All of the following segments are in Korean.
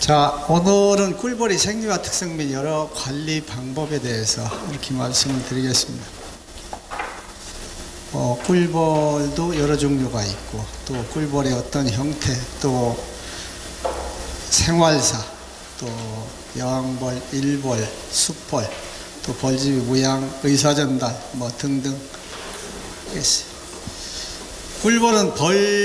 자, 오늘은 꿀벌이 생리와 특성 및 여러 관리 방법에 대해서 이렇게 말씀을 드리겠습니다. 꿀벌도 여러 종류가 있고, 또 꿀벌의 어떤 형태, 또 생활사, 또 여왕벌, 일벌, 숫벌, 또 벌집의 모양, 의사전달 등등 있어요. 꿀벌은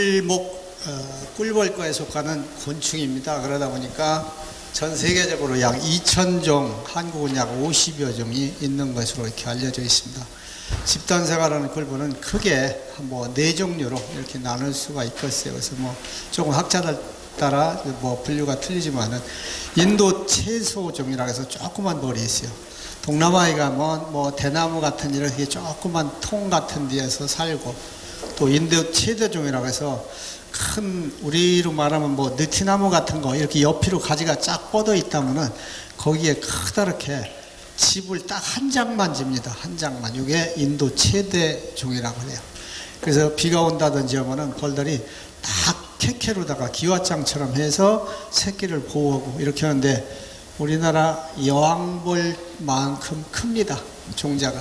꿀벌과에 속하는 곤충입니다. 그러다 보니까 전 세계적으로 약 2,000종, 한국은 약 50여 종이 있는 것으로 이렇게 알려져 있습니다. 집단 생활하는 꿀벌은 크게 4종류로 이렇게 나눌 수가 있겠어요. 그래서 조금 학자들 따라 분류가 틀리지만은 인도 채소종이라고 해서 조그만 벌이 있어요. 동남아에 가면 대나무 같은 이렇게 조그만 통 같은 데에서 살고, 또 인도 최대종이라고 해서 큰, 우리로 말하면 느티나무 같은 거 이렇게 옆으로 가지가 쫙 뻗어 있다면은 거기에 크다랗게 집을 딱 한 장만 집니다. 한 장만. 이게 인도 최대종이라고 해요. 그래서 비가 온다든지 하면은 벌들이 딱 캐캐로다가 기와장처럼 해서 새끼를 보호하고 이렇게 하는데, 우리나라 여왕벌만큼 큽니다. 종자가.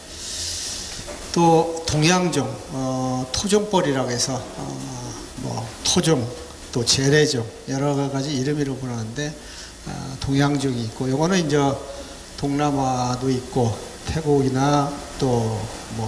또 동양종, 토종벌이라고 해서 토종, 또 재래종, 여러 가지 이름으로 부르는데, 동양종이 있고, 요거는 이제 동남아도 있고, 태국이나 또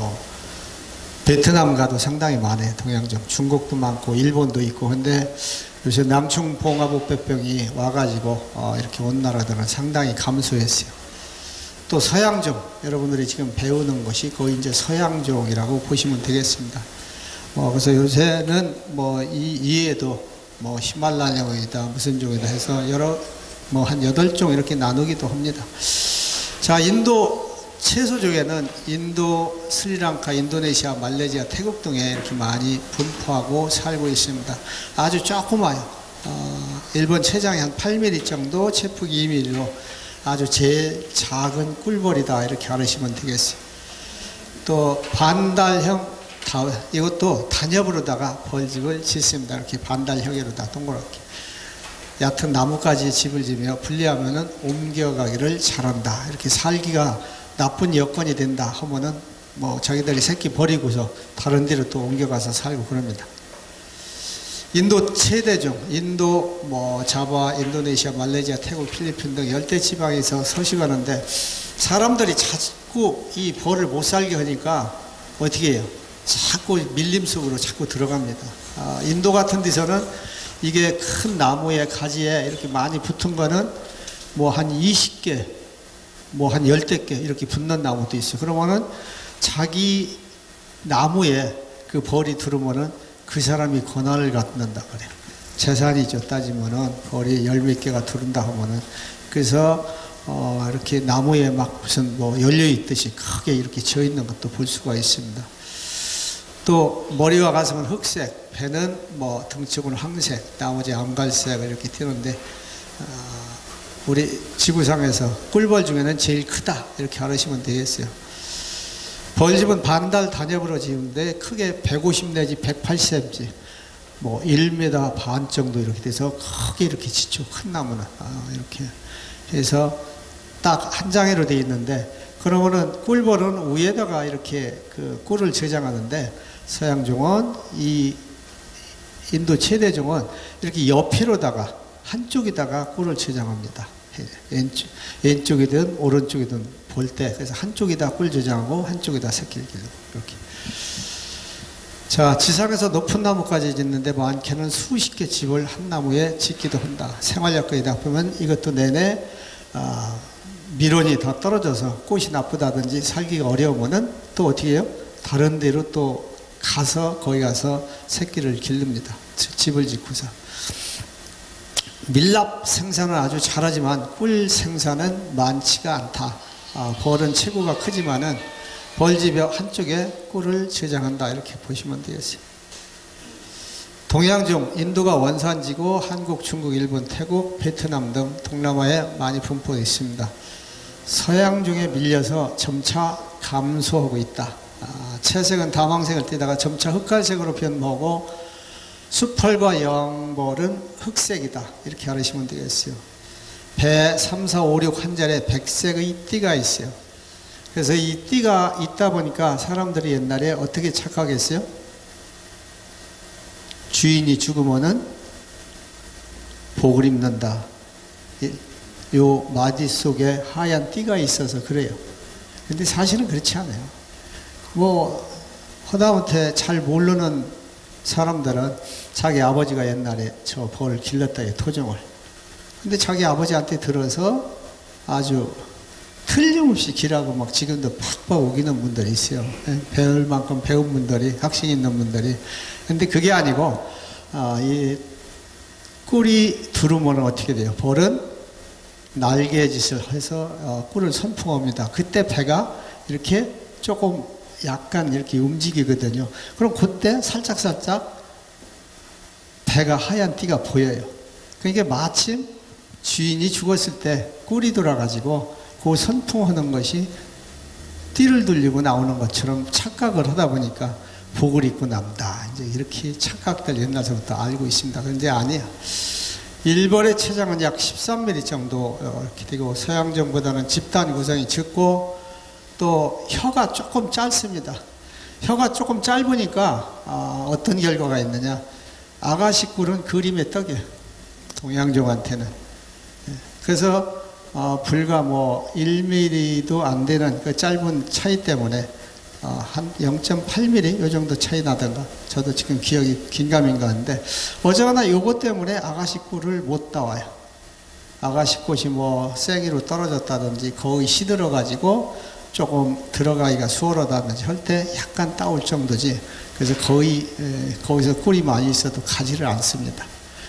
베트남 가도 상당히 많아요. 동양종. 중국도 많고, 일본도 있고. 근데 요새 남충봉화복병이 와가지고, 이렇게 온 나라들은 상당히 감소했어요. 또 서양종, 여러분들이 지금 배우는 것이 거의 이제 서양종이라고 보시면 되겠습니다. 그래서 요새는 이에도 히말라야종이다, 무슨 종이다 해서 여러, 한 8종 이렇게 나누기도 합니다. 자, 인도 채소종에는 인도, 스리랑카, 인도네시아, 말레이시아, 태국 등에 이렇게 많이 분포하고 살고 있습니다. 아주 조그마요. 일본 체장이 한 8mm 정도, 체폭이 2mm로 아주 제일 작은 꿀벌이다, 이렇게 알으시면 되겠어요. 또 반달형, 이것도 단엽으로다가 벌집을 짓습니다. 이렇게 반달형으로다 동그랗게 얕은 나무까지 집을 지며 분리하면은 옮겨가기를 잘한다. 이렇게 살기가 나쁜 여건이 된다 하면은 자기들이 새끼 버리고서 다른 데로 또 옮겨가서 살고 그럽니다. 인도 최대종, 인도 자바, 인도네시아, 말레이시아, 태국, 필리핀 등 열대 지방에서 서식하는데, 사람들이 자꾸 이 벌을 못 살게 하니까 어떻게 해요? 자꾸 밀림 속으로 자꾸 들어갑니다. 인도 같은 데서는 이게 큰 나무에 가지에 이렇게 많이 붙은 거는 한 20개, 한 10개 이렇게 붙는 나무도 있어요. 그러면은 자기 나무에 그 벌이 들어오면은 그 사람이 권한을 갖는다 그래요. 재산이죠. 따지면은 벌이 10몇 개가 들어온다 하면은. 그래서 이렇게 나무에 막 무슨 열려 있듯이 크게 이렇게 져 있는 것도 볼 수가 있습니다. 또 머리와 가슴은 흑색, 배는 등쪽은 황색, 나머지 암갈색 이렇게 튀는데, 우리 지구상에서 꿀벌 중에는 제일 크다, 이렇게 알으시면 되겠어요. 벌집은 반달 단엽으로 지은데 크게 150 내지 180cm, 1m 반 정도 이렇게 돼서 크게 이렇게 짓죠. 큰 나무는. 이렇게 해서 딱 한 장애로 되어 있는데, 그러면은 꿀벌은 위에다가 이렇게 그 꿀을 저장하는데, 서양종은, 이 인도 최대종은 이렇게 옆으로다가 한쪽에다가 꿀을 저장합니다. 왼쪽이든 오른쪽이든 볼 때, 그래서 한쪽에다 꿀 저장하고 한쪽에다 새끼를 기르고 이렇게. 자, 지상에서 높은 나무까지 짓는데 많게는 수십 개 집을 한 나무에 짓기도 한다. 생활약거이다 보면 이것도 내내 밀원이 더 떨어져서 꽃이 나쁘다든지 살기가 어려우면은 또 어떻게 해요? 다른 데로 또 가서 거기 가서 새끼를 기릅니다. 집을 짓고서. 밀랍 생산은 아주 잘하지만 꿀 생산은 많지가 않다. 벌은 체구가 크지만은 벌집 한쪽에 꿀을 저장한다, 이렇게 보시면 되겠어요. 동양종, 인도가 원산지고 한국, 중국, 일본, 태국, 베트남 등 동남아에 많이 분포되어 있습니다. 서양종에 밀려서 점차 감소하고 있다. 채색은 다망색을 띠다가 점차 흑갈색으로 변모하고 수펄과 영벌은 흑색이다. 이렇게 알으시면 되겠어요. 배 3, 4, 5, 6 한 자리에 백색의 띠가 있어요. 그래서 이 띠가 있다 보니까 사람들이 옛날에 어떻게 착각했어요? 주인이 죽으면은 복을 입는다. 요 마디 속에 하얀 띠가 있어서 그래요. 근데 사실은 그렇지 않아요. 뭐 허다못해 잘 모르는 사람들은 자기 아버지가 옛날에 저 벌을 길렀다 해요. 토종을. 근데 자기 아버지한테 들어서 아주 틀림없이 길하고 막 지금도 팍팍 우기는 분들이 있어요. 배울 만큼 배운 분들이, 학식 있는 분들이. 근데 그게 아니고, 이 꿀이 두르면 어떻게 돼요? 벌은 날개짓을 해서 꿀을 선풍합니다. 그때 배가 이렇게 조금 약간 이렇게 움직이거든요. 그럼 그때 살짝살짝 배가 하얀 띠가 보여요. 그러니까 마침 주인이 죽었을 때 꿀이 돌아가지고 그 선풍하는 것이 띠를 돌리고 나오는 것처럼 착각을 하다 보니까 복을 입고 남다. 이제 이렇게 착각들 옛날서부터 알고 있습니다. 그런데 아니에요. 일벌의 체장은 약 13mm 정도 이렇게 되고 서양정보다는 집단 구성이 적고 또 혀가 조금 짧습니다. 혀가 조금 짧으니까 어떤 결과가 있느냐. 아가씨 꿀은 그림의 떡이에요. 동양종한테는. 그래서 불과 뭐 1mm도 안 되는 그 짧은 차이 때문에 한 0.8mm 요 정도 차이 나던가. 저도 지금 기억이 긴가민가 한데 어쩌거나 요것 때문에 아가씨 꿀을 못 따와요. 아가씨 꽃이 뭐 생이로 떨어졌다든지 거의 시들어 가지고 조금 들어가기가 수월하다든지 할 때 약간 따올 정도지. 그래서 거의 거기서 꿀이 많이 있어도 가지를 않습니다.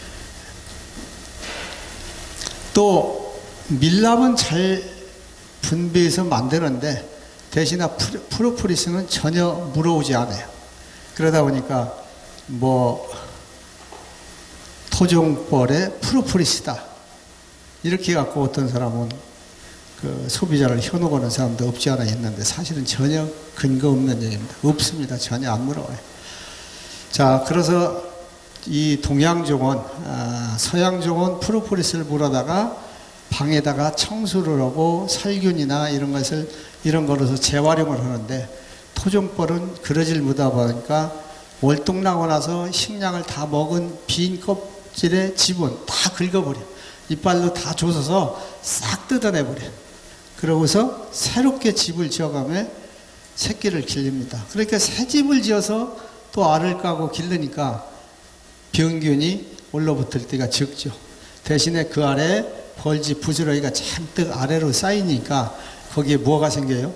또 밀랍은 잘 분배해서 만드는데 대신에 프로폴리스는 전혀 물어오지 않아요. 그러다 보니까 뭐 토종벌의 프로폴리스다 이렇게 갖고 어떤 사람은 그 소비자를 현혹하는 사람도 없지 않아 있는데 사실은 전혀 근거 없는 얘기입니다. 없습니다. 전혀 안 물어와요. 자, 그래서 이 동양종은 서양종은 프로폴리스를 물어다가 방에다가 청소를 하고 살균이나 이런 거로서 재활용을 하는데 토종벌은 그러질 못하다 보니까 월동나고 나서 식량을 다 먹은 빈 껍질의 지분 다 긁어버려. 이빨로 다 조서서 싹 뜯어내버려. 그러고서 새롭게 집을 지어가며 새끼를 길립니다. 그러니까 새 집을 지어서 또 알을 까고 기르니까 병균이 올라붙을 때가 적죠. 대신에 그 아래 벌집 부스러기가 잔뜩 아래로 쌓이니까 거기에 뭐가 생겨요?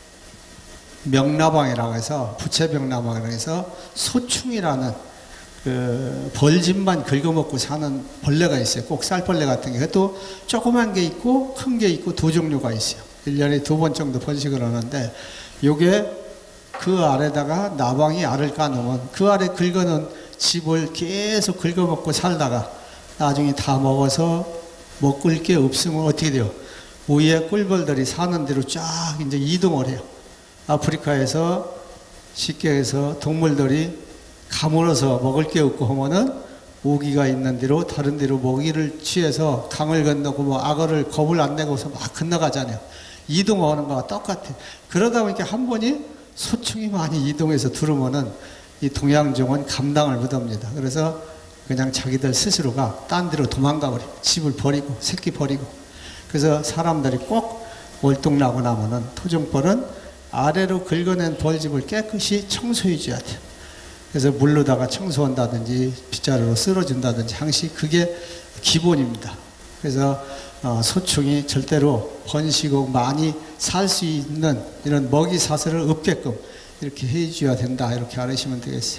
명나방이라고 해서 부채명나방이라고 해서 소충이라는 그 벌집만 긁어먹고 사는 벌레가 있어요. 꼭 쌀벌레 같은 게. 또 조그만 게 있고 큰 게 있고 두 종류가 있어요. 1년에 2번 정도 번식을 하는데 요게 그 알에다가 나방이 알을 까놓으면 그 알에 긁어놓은 집을 계속 긁어먹고 살다가 나중에 다 먹어서 먹을 게 없으면 어떻게 돼요? 위에 꿀벌들이 사는 데로 쫙 이제 이동을 해요. 아프리카에서 쉽게 해서 동물들이 가물어서 먹을 게 없고 하면은 모기가 있는 데로 다른 데로 먹이를 취해서 강을 건너고 뭐 악어를 겁을 안 내고서 막 건너가잖아요. 이동하는 거와 똑같아요. 그러다 보니까 한 번이 소충이 많이 이동해서 들어오면은 이 동양종은 감당을 못합니다. 그래서 그냥 자기들 스스로가 딴 데로 도망가 버려요. 집을 버리고 새끼 버리고. 그래서 사람들이 꼭 월동나고 나면은 토종벌은 아래로 긁어낸 벌집을 깨끗이 청소해 줘야 돼요. 그래서 물로다가 청소한다든지 빗자루로 쓸어준다든지 항시 그게 기본입니다. 그래서 소충이 절대로 번식하고 많이 살 수 있는 이런 먹이 사슬을 없게끔 이렇게 해줘야 된다. 이렇게 알으시면 되겠어요.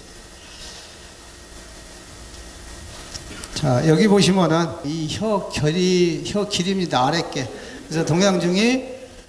자, 여기 보시면은 이 혀 길이입니다. 아랫게. 그래서 동양중이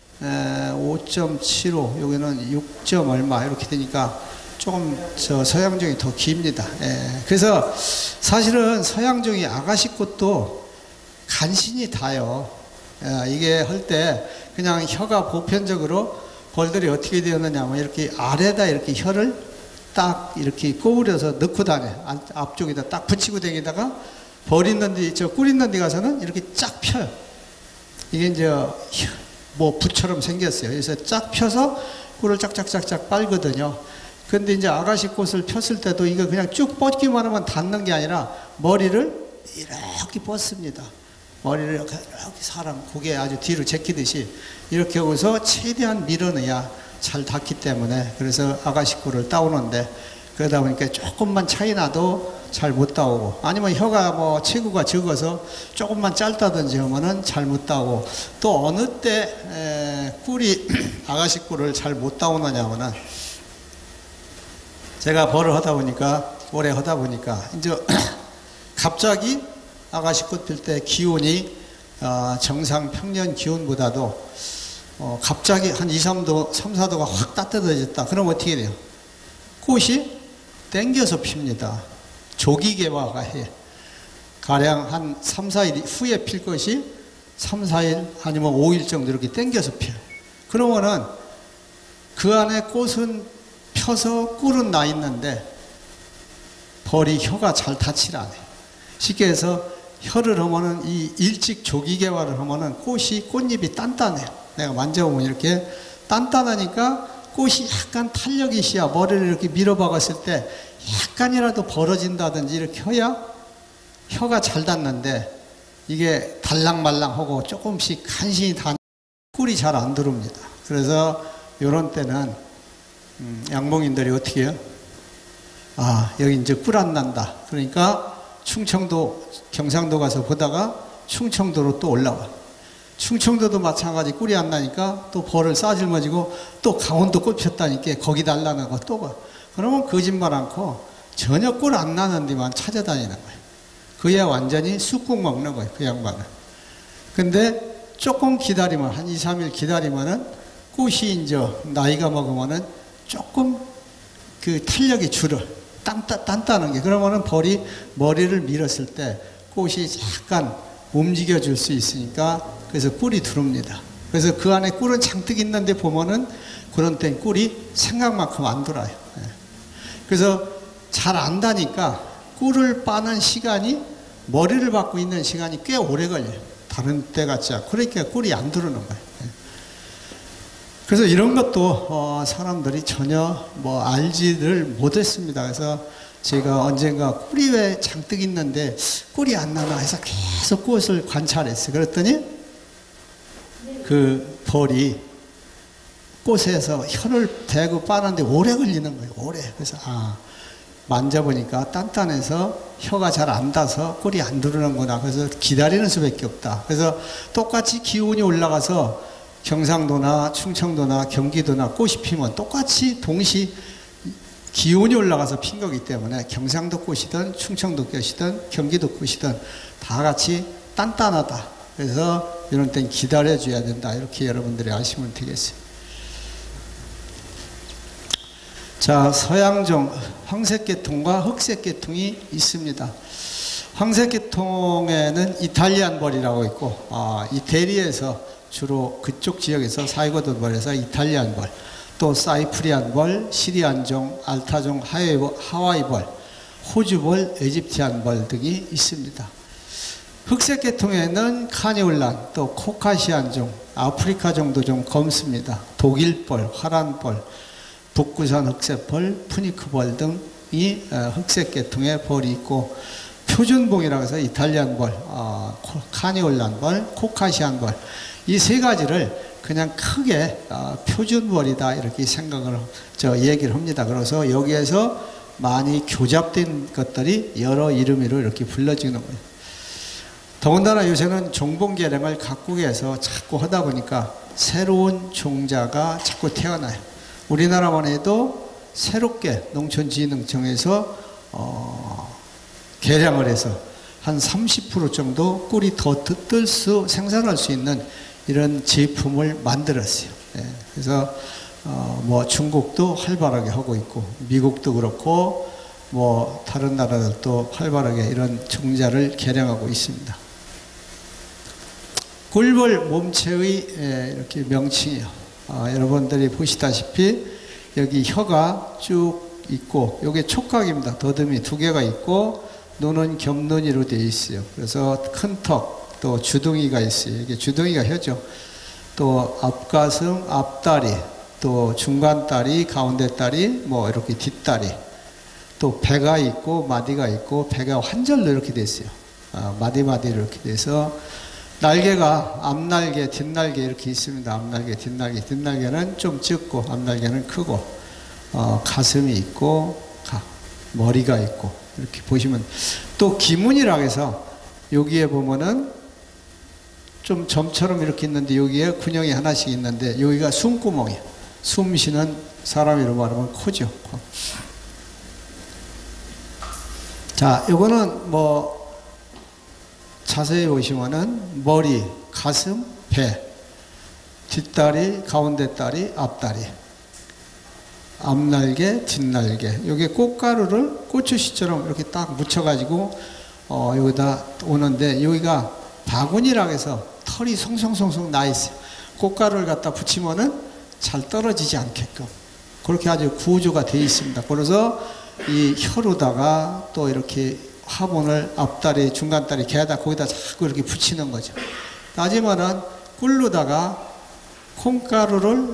5.75, 여기는 6. 얼마 이렇게 되니까 조금 서양종이 더 깁니다. 그래서 사실은 서양종이 아가씨꽃도 간신히 다요. 이게 할 때 그냥 혀가 보편적으로 벌들이 어떻게 되었느냐 하면 이렇게 아래다 이렇게 혀를 딱 이렇게 꼬부려서 넣고 다녀. 앞쪽에다 딱 붙이고 다니다가 벌 있는 데, 꿀 있는 데 가서는 이렇게 쫙 펴요. 이게 이제 뭐 붓처럼 생겼어요. 그래서 쫙 펴서 꿀을 쫙쫙쫙쫙 빨거든요. 근데 이제 아가씨 꽃을 폈을 때도 이거 그냥 쭉 뻗기만 하면 닿는 게 아니라 머리를 이렇게 뻗습니다. 머리를 이렇게 사람 고개 아주 뒤로 제끼듯이 이렇게 하고서 최대한 밀어넣어야 잘 닿기 때문에, 그래서 아가씨 꿀을 따오는데, 그러다 보니까 조금만 차이 나도 잘 못 따오고, 아니면 혀가 뭐 체구가 적어서 조금만 짧다든지 하면은 잘 못 따오고, 또 어느 때 꿀이 아가씨 꿀을 잘 못 따오느냐 하면은, 제가 벌을 하다 보니까, 오래 하다 보니까 이제 갑자기 아가씨 꽃 필 때 기온이 정상 평년 기온보다도 갑자기 한 2, 3도, 3, 4도가 확 따뜻해졌다. 그럼 어떻게 돼요? 꽃이 땡겨서 핍니다. 조기 개화가 해. 가량 한 3, 4일 후에 필 것이 3, 4일 아니면 5일 정도 이렇게 땡겨서 펴요. 그러면은 그 안에 꽃은 펴서 꿀은 나 있는데 벌이 혀가 잘 닿질 않아요. 쉽게 해서 혀를 하면은 이 일찍 조기 개화를 하면은 꽃잎이 단단해요. 내가 만져보면 이렇게 단단하니까 꽃이 약간 탄력이 있어야 머리를 이렇게 밀어박았을 때 약간이라도 벌어진다든지 이렇게 해야 혀가 잘 닿는데, 이게 달랑말랑하고 조금씩 간신히 닿는 꿀이 잘 안 들어옵니다. 그래서 이런 때는 양봉인들이 어떻게 해요? 아, 여기 이제 꿀 안 난다. 그러니까 충청도, 경상도 가서 보다가 충청도로 또 올라와. 충청도도 마찬가지 꿀이 안 나니까 또 벌을 싸질머지고 또 강원도 꽃 폈다니까 거기 달라나고 또 가. 그러면 거짓말 않고 전혀 꿀 안 나는 데만 찾아다니는 거예요. 그야 완전히 쑥국 먹는 거예요, 그 양반은. 근데 조금 기다리면, 한 2, 3일 기다리면은 꽃이 이제 나이가 먹으면은 조금 그 탄력이 줄어. 단단한 게. 그러면은 벌이 머리를 밀었을 때 꽃이 약간 움직여 줄 수 있으니까 그래서 꿀이 들어옵니다. 그래서 그 안에 꿀은 잔뜩 있는데 보면은 그런 땐 꿀이 생각만큼 안 돌아요. 그래서 잘 안다니까 꿀을 빠는 시간이, 머리를 받고 있는 시간이 꽤 오래 걸려요. 다른 때 같지 않고. 그러니까 꿀이 안 들어오는 거예요. 그래서 이런 것도 사람들이 전혀 뭐 알지를 못했습니다. 그래서 제가 언젠가 꿀이 왜 잔뜩 있는데 꿀이 안 나나 해서 계속 꽃을 관찰했어요. 그랬더니 그 벌이 꽃에서 혀를 대고 빠는데 오래 걸리는 거예요. 오래. 그래서 만져보니까 단단해서 혀가 잘 안 닿아서 꿀이 안 들어오는구나. 그래서 기다리는 수밖에 없다. 그래서 똑같이 기온이 올라가서 경상도나 충청도나 경기도나 꽃이 피면 똑같이 동시 기온이 올라가서 핀 거기 때문에 경상도 꽃이든 충청도 꽃이든 경기도 꽃이든 다 같이 단단하다. 그래서 이런 땐 기다려줘야 된다. 이렇게 여러분들이 아시면 되겠어요. 자, 서양종 황색계통과 흑색계통이 있습니다. 황색계통에는 이탈리안 벌이라고 있고, 이태리에서 주로 그쪽 지역에서 사이고도 벌에서 이탈리안 벌, 또 사이프리안 벌, 시리안종, 알타종, 하와이 벌, 호주 벌, 에집티안 벌 등이 있습니다. 흑색 계통에는 카니올란, 또 코카시안종, 아프리카 종도 좀 검습니다. 독일벌, 화란벌, 북구산 흑색벌, 푸니크벌 등이 흑색 계통의 벌이 있고, 표준봉이라고 해서 이탈리안 벌, 카니올란 벌, 코카시안 벌, 이 세 가지를 그냥 크게 표준벌이다 이렇게 생각을 얘기를 합니다. 그래서 여기에서 많이 교잡된 것들이 여러 이름으로 이렇게 불러지는 거예요. 더군다나 요새는 종봉계량을 각국에서 자꾸 하다 보니까 새로운 종자가 자꾸 태어나요. 우리나라만 해도 새롭게 농촌진흥청에서 계량을 해서 한 30% 정도 꿀이 더 생산할 수 있는 이런 제품을 만들었어요. 그래서 뭐 중국도 활발하게 하고 있고, 미국도 그렇고, 뭐 다른 나라들도 활발하게 이런 종자를 개량하고 있습니다. 꿀벌 몸체의 이렇게 명칭이요. 여러분들이 보시다시피 여기 혀가 쭉 있고, 요게 촉각입니다. 더듬이 두 개가 있고, 눈은 겹눈이로 되어 있어요. 그래서 큰 턱, 또 주둥이가 있어요. 이게 주둥이가 혀죠. 또 앞가슴, 앞다리, 또 중간다리, 가운데다리, 뭐 이렇게 뒷다리, 또 배가 있고 마디가 있고 배가 환절로 이렇게 돼 있어요. 마디마디 이렇게 돼서 날개가 앞날개, 뒷날개 이렇게 있습니다. 앞날개, 뒷날개. 뒷날개는 좀 적고 앞날개는 크고 가슴이 있고 머리가 있고 이렇게 보시면, 또 기문이라고 해서 여기에 보면은 좀 점처럼 이렇게 있는데 여기에 군형이 하나씩 있는데 여기가 숨구멍이에요. 숨 쉬는 사람으로 말하면 코죠. 코. 자, 요거는 뭐 자세히 보시면은 머리, 가슴, 배, 뒷다리, 가운데 다리, 앞다리, 앞날개, 뒷날개. 여기 꽃가루를 고추씨처럼 이렇게 딱 묻혀가지고 여기다 오는데, 여기가 바구니라고 해서 털이 송송송송 나 있어요. 꽃가루를 갖다 붙이면은 잘 떨어지지 않게끔 그렇게 아주 구조가 되어 있습니다. 그래서 이 혀로다가 또 이렇게 화분을 앞다리, 중간다리, 개다 거기다 자꾸 이렇게 붙이는 거죠. 따지면은 꿀로다가 콩가루를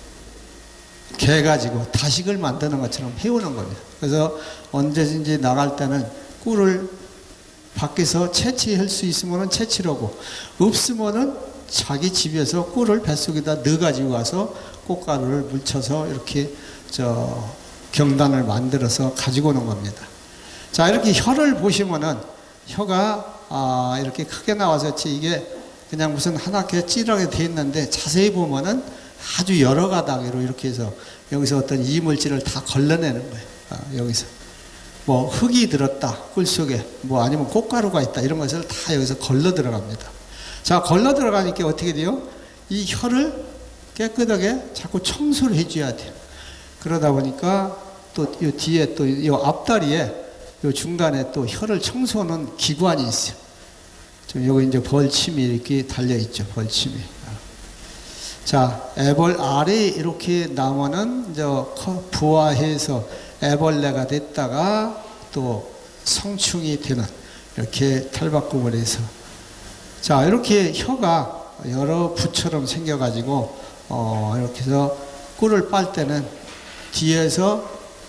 개가지고 다식을 만드는 것처럼 해오는 겁니다. 그래서 언제든지 나갈 때는 꿀을 밖에서 채취할 수 있으면 채취하고, 없으면은 자기 집에서 꿀을 뱃속에다 넣어가지고 와서 꽃가루를 묻혀서 이렇게 경단을 만들어서 가지고 오는 겁니다. 자, 이렇게 혀를 보시면은 혀가 이렇게 크게 나와서 이게 그냥 무슨 하나게 찌르게 돼 있는데, 자세히 보면은 아주 여러 가닥으로 이렇게 해서 여기서 어떤 이물질을 다 걸러내는 거예요. 여기서 뭐 흙이 들었다, 꿀 속에 뭐 아니면 꽃가루가 있다, 이런 것을 다 여기서 걸러 들어갑니다. 자, 걸러 들어가니까 어떻게 돼요? 이 혀를 깨끗하게 자꾸 청소를 해줘야 돼요. 그러다 보니까 또 이 뒤에 또 이 앞다리에 이 중간에 또 혀를 청소하는 기관이 있어요. 지금 여기 이제 벌침이 이렇게 달려 있죠. 벌침이. 자, 애벌 알이 이렇게 나면은 이제 부화해서 애벌레가 됐다가 또 성충이 되는, 이렇게 탈바꿈을 해서. 자, 이렇게 혀가 여러 부처럼 생겨가지고 이렇게 해서 꿀을 빨 때는 뒤에서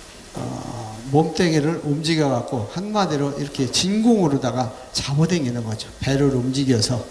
몸뚱이를 움직여갖고 한마디로 이렇게 진공으로다가 잡아당기는 거죠. 배를 움직여서.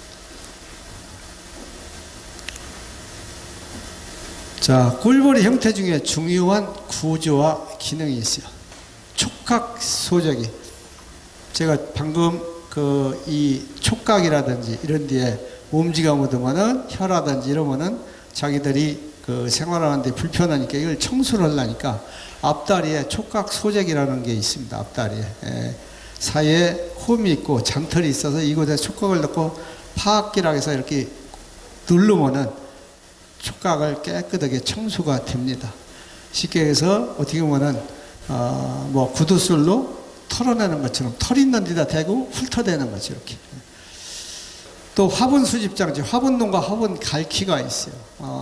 자, 꿀벌이 형태 중에 중요한 구조와 기능이 있어요. 촉각 소적이. 제가 방금 이 촉각이라든지 이런 데에 움직여 묻으면은 혀라든지 이러면은 자기들이 생활하는데 불편하니까 이걸 청소를 하려니까 앞다리에 촉각 소적이라는 게 있습니다. 앞다리에. 사이에 홈이 있고 잔털이 있어서 이곳에 촉각을 넣고 파악기라고 해서 이렇게 누르면은 촉각을 깨끗하게 청소가 됩니다. 쉽게 해서 어떻게 보면은 뭐 구두술로 털어내는 것처럼 털 있는 데다 대고 훑어대는 거죠. 이렇게. 또 화분 수집장, 화분농과 화분 갈퀴가 있어요.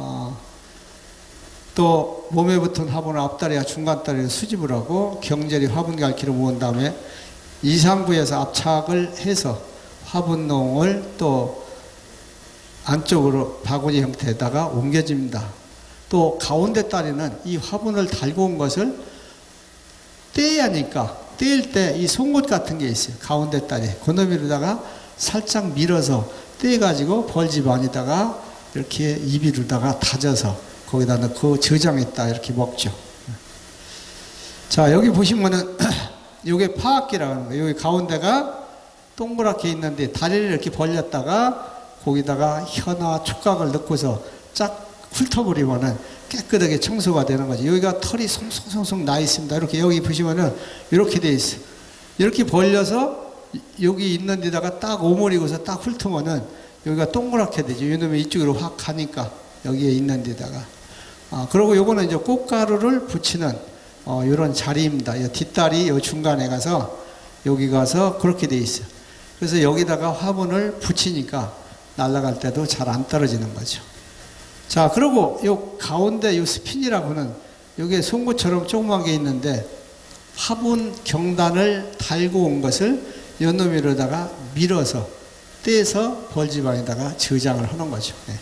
또 몸에 붙은 화분을 앞다리와 중간다리를 수집을 하고 경절이 화분 갈퀴로 모은 다음에 이상부에서 압착을 해서 화분농을 또 안쪽으로 바구니 형태에다가 옮겨집니다. 또 가운데 다리는 이 화분을 달고 온 것을 떼야 하니까 떼일 때 이 송곳 같은 게 있어요. 가운데 다리. 그놈이로다가 살짝 밀어서 떼가지고 벌집 안에다가 이렇게 입이로다가 다져서 거기다 넣고 저장했다 이렇게 먹죠. 자, 여기 보시면은 이게 파악기라고 하는 거예요. 여기 가운데가 동그랗게 있는데 다리를 이렇게 벌렸다가 거기다가 혀나 촉각을 넣고서 쫙 훑어버리면은 깨끗하게 청소가 되는 거지. 여기가 털이 송송송송 나 있습니다. 이렇게 여기 보시면은 이렇게 돼 있어요. 이렇게 벌려서 여기 있는 데다가 딱 오므리고서 딱 훑으면은 여기가 동그랗게 되죠. 이놈이 이쪽으로 확 가니까 여기에 있는 데다가. 그리고 요거는 이제 꽃가루를 붙이는 이런 자리입니다. 이 뒷다리 요 중간에 가서 여기 가서 그렇게 돼 있어요. 그래서 여기다가 화분을 붙이니까 날아갈 때도 잘 안 떨어지는 거죠. 자, 그리고 요 가운데 요 스핀이라고 하는 여기에 송곳처럼 조그만 게 있는데 화분 경단을 달고 온 것을 연놈이로다가 밀어서 떼서 벌지방에다가 저장을 하는 거죠. 네.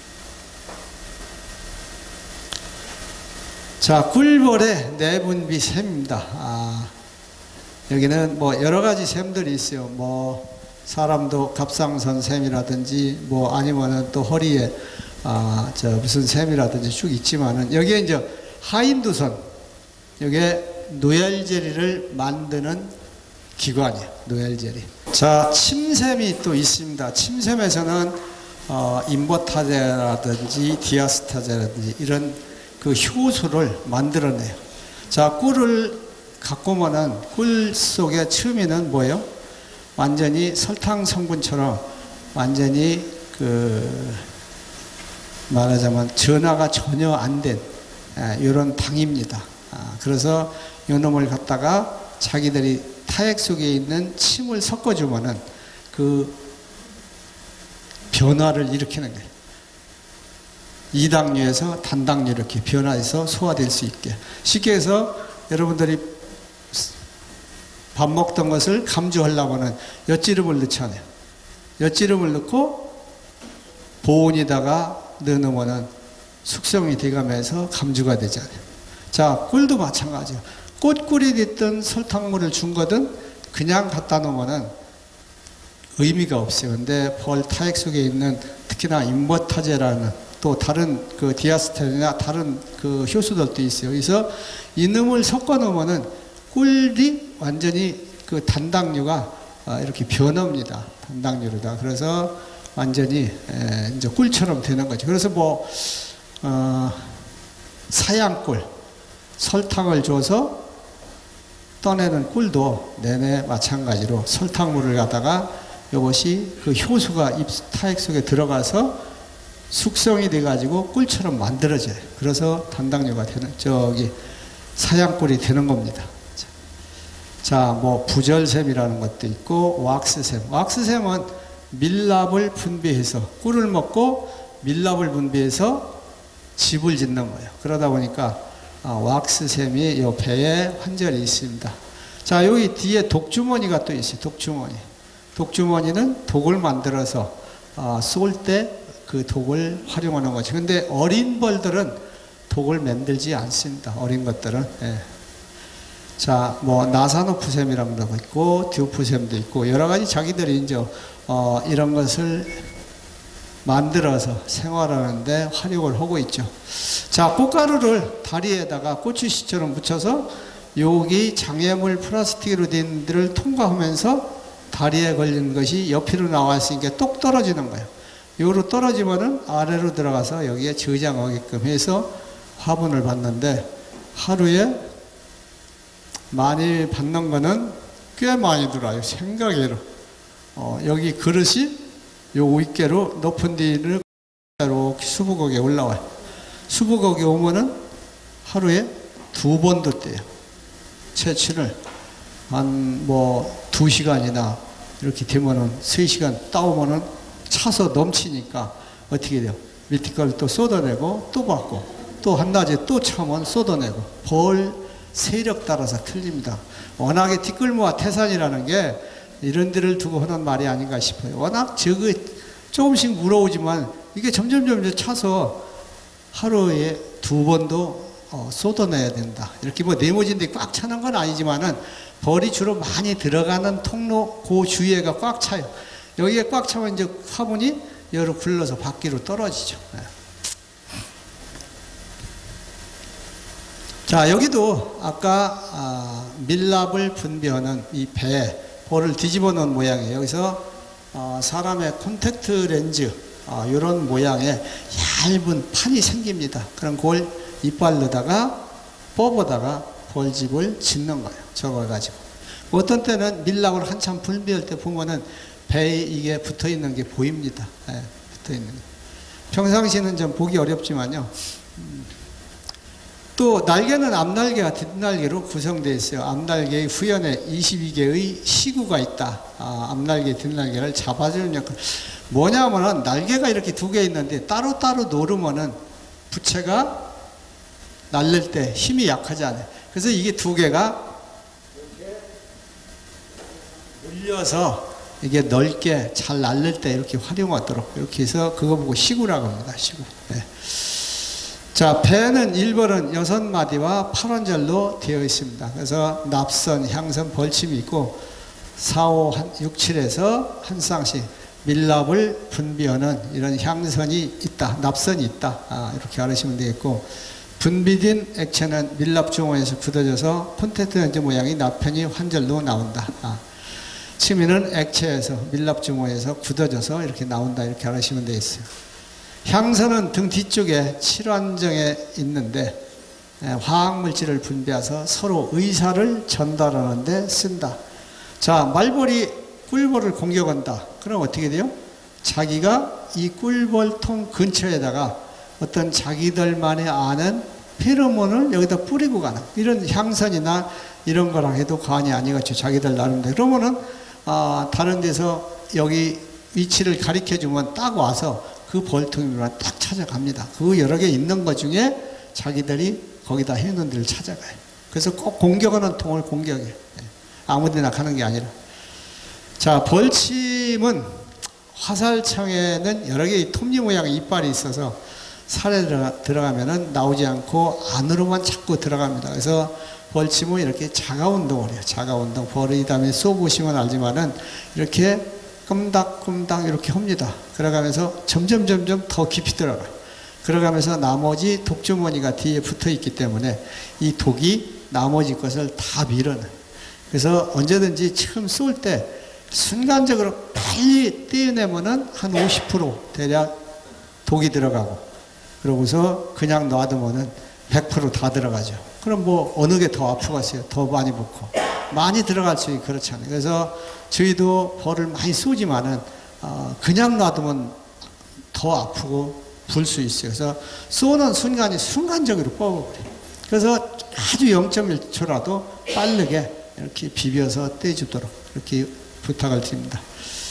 자, 꿀벌의 내분비 샘입니다. 여기는 뭐 여러 가지 샘들이 있어요. 뭐 사람도 갑상선 샘이라든지 뭐 아니면은 또 허리에 무슨 샘이라든지 쭉 있지만은 여기에 이제 하인두선, 여기에 노엘젤리를 만드는 기관이에요. 노엘젤리. 자, 침샘이 또 있습니다. 침샘에서는 인버타제라든지 디아스타제라든지 이런 그 효소를 만들어내요. 자, 꿀을 갖고 오면은 꿀 속에 처음에는 뭐예요? 완전히 설탕 성분처럼 완전히 말하자면 전하가 전혀 안 된 이런 당입니다. 그래서 이놈을 갖다가 자기들이 타액 속에 있는 침을 섞어주면은 그 변화를 일으키는 거예요. 이당류에서 단당류 이렇게 변화해서 소화될 수 있게. 쉽게 해서 여러분들이 밥 먹던 것을 감주하려면은 엿기름을 넣잖아요. 엿기름을 넣고 보온에다가 넣어놓으면은 숙성이 돼가면서 감주가 되잖아요. 자, 꿀도 마찬가지예요. 꽃꿀이 됐든 설탕물을 준 거든 그냥 갖다 놓으면은 의미가 없어요. 근데 벌 타액 속에 있는 특히나 인버타제라는 또 다른 그 디아스테린이나 다른 그 효소들도 있어요. 그래서 이놈을 섞어 놓으면은 꿀이 완전히 그 단당류가 이렇게 변합니다. 단당류로다. 그래서 완전히 이제 꿀처럼 되는 거죠. 그래서 뭐 사양꿀, 설탕을 줘서 떠내는 꿀도 내내 마찬가지로 설탕물을 갖다가 이것이 그 효소가 입 타액 속에 들어가서 숙성이 돼가지고 꿀처럼 만들어져요. 그래서 단당류가 되는, 사양꿀이 되는 겁니다. 자, 뭐 부절샘이라는 것도 있고 왁스샘. 왁스샘은 밀랍을 분비해서 꿀을 먹고 밀랍을 분비해서 집을 짓는 거예요. 그러다 보니까 왁스샘이 이 배에 환절이 있습니다. 자, 여기 뒤에 독주머니가 또 있어요. 독주머니. 독주머니는 독을 만들어서 쏠 때 그 독을 활용하는 거죠. 근데 어린 벌들은 독을 만들지 않습니다. 어린 것들은. 예. 자, 뭐 나사노프샘이라는 것도 있고 듀프샘도 있고 여러 가지 자기들이 이제 이런 것을 만들어서 생활하는데 활용을 하고 있죠. 자, 꽃가루를 다리에다가 고추씨처럼 묻혀서 여기 장애물 플라스틱으로 된 데를 통과하면서 다리에 걸린 것이 옆으로 나왔으니까 똑 떨어지는 거예요. 요로 떨어지면은 아래로 들어가서 여기에 저장하게끔 해서 화분을 받는데 하루에 많이 받는 거는 꽤 많이 들어와요. 생각외로. 여기 그릇이 요 윗개로 높은 데를 이렇게 수북하게 올라와요. 수북하게 오면은 하루에 2번도 떼요. 채취를 한 뭐 2시간이나 이렇게 되면은 3시간 따오면은 차서 넘치니까 어떻게 돼요? 밑에 걸 또 쏟아내고 또 받고 또 한낮에 또 차면 쏟아내고 벌 세력 따라서 틀립니다. 워낙에 티끌모아 태산이라는 게 이런 데를 두고 하는 말이 아닌가 싶어요. 워낙 조금씩 물어오지만 이게 점점 차서 하루에 2번도 쏟아내야 된다. 이렇게 뭐 네모진데 꽉 차는 건 아니지만은 벌이 주로 많이 들어가는 통로 그 주위에가 꽉 차요. 여기에 꽉 차면 이제 화분이 여로 굴러서 밖으로 떨어지죠. 네. 자, 여기도 아까 밀랍을 분비하는 이 배에 볼을 뒤집어 놓은 모양이에요. 여기서 사람의 콘택트 렌즈 이런 모양의 얇은 판이 생깁니다. 그럼 그걸 이빨로다가 뽑아다가 볼집을 짓는 거예요. 적어가지고. 어떤 때는 밀랍을 한참 분비할 때 보면은 배에 이게 붙어 있는 게 보입니다. 네, 붙어 있는 게. 평상시는 좀 보기 어렵지만요. 또 날개는 앞날개와 뒷날개로 구성되어 있어요. 앞날개의 후연에 22개의 시구가 있다. 앞날개, 뒷날개를 잡아주는 역할. 뭐냐면은 날개가 이렇게 2개 있는데 따로따로 놓으면은 부채가 날릴 때 힘이 약하지 않아요. 그래서 이게 두 개가 물려서 이게 넓게 잘 날릴 때 이렇게 활용하도록 이렇게 해서 그거 보고 시구라고 합니다. 시구. 네. 자, 배는 1번은 6마디와 8원절로 되어 있습니다. 그래서 납선, 향선, 벌침이 있고 4, 5, 6, 7에서 한 쌍씩 밀랍을 분비하는 이런 향선이 있다. 납선이 있다. 이렇게 알으시면 되겠고, 분비된 액체는 밀랍 중원에서 굳어져서 폰테트 연지 모양의 나편이 환절로 나온다. 치미는 액체에서 밀랍 중원에서 굳어져서 이렇게 나온다. 이렇게 알으시면 되겠어요. 향선은 등 뒤쪽에 칠환정에 있는데 화학물질을 분비해서 서로 의사를 전달하는 데 쓴다. 자, 말벌이 꿀벌을 공격한다. 그럼 어떻게 돼요? 자기가 이 꿀벌통 근처에다가 어떤 자기들만의 아는 페로몬을 여기다 뿌리고 가는 이런 향선이나 이런 거랑 해도 과언이 아니겠죠. 자기들 나름대로. 그러면은 다른 데서 여기 위치를 가리켜 주면 딱 와서 그 벌통으로 딱 찾아갑니다. 그 여러 개 있는 것 중에 자기들이 거기다 해놓은 데를 찾아가요. 그래서 꼭 공격하는 통을 공격해요. 아무데나 가는 게 아니라. 자, 벌침은 화살청에는 여러 개의 톱니 모양의 이빨이 있어서 살에 들어가면은 나오지 않고 안으로만 자꾸 들어갑니다. 그래서 벌침은 이렇게 자가운동을 해요. 자가운동. 벌이 다음에 쏘보시면 알지만은 이렇게 끔닥끔닥 이렇게 합니다. 그러가면서 점점 더 깊이 들어가요. 그러가면서 나머지 독주머니가 뒤에 붙어 있기 때문에 이 독이 나머지 것을 다 밀어내요. 그래서 언제든지 처음 쏠 때 순간적으로 빨리 떼어내면은 한 50% 대략 독이 들어가고, 그러고서 그냥 놔두면은 100% 다 들어가죠. 그럼 뭐 어느 게 더 아프겠어요? 더 많이 붙고. 많이 들어갈수록 그렇잖아요. 그래서 저희도 벌을 많이 쏘지만은 그냥 놔두면 더 아프고 불 수 있어요. 그래서 쏘는 순간이 순간적으로 뽑아버려요. 그래서 아주 0.1초라도 빠르게 이렇게 비벼서 떼주도록 이렇게 부탁을 드립니다.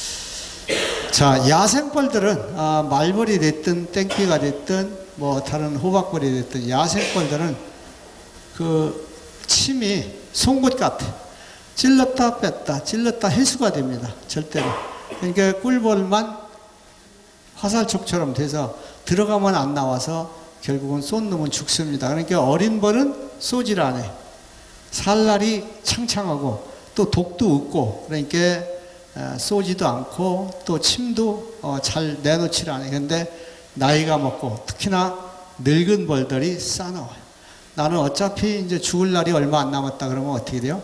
자, 야생벌들은 말벌이 됐든 땡피가 됐든 뭐 다른 호박벌이 됐든 야생벌들은 그 침이 송곳 같아. 찔렀다 뺐다 찔렀다 해수가 됩니다. 절대로. 그러니까 꿀벌만 화살촉처럼 돼서 들어가면 안 나와서 결국은 쏜 놈은 죽습니다. 그러니까 어린 벌은 쏘질 않아요. 살날이 창창하고 또 독도 없고, 그러니까 쏘지도 않고 또 침도 잘 내놓질 않아요. 근데 나이가 먹고 특히나 늙은 벌들이 싸나와요. 나는 어차피 이제 죽을 날이 얼마 안 남았다 그러면 어떻게 돼요?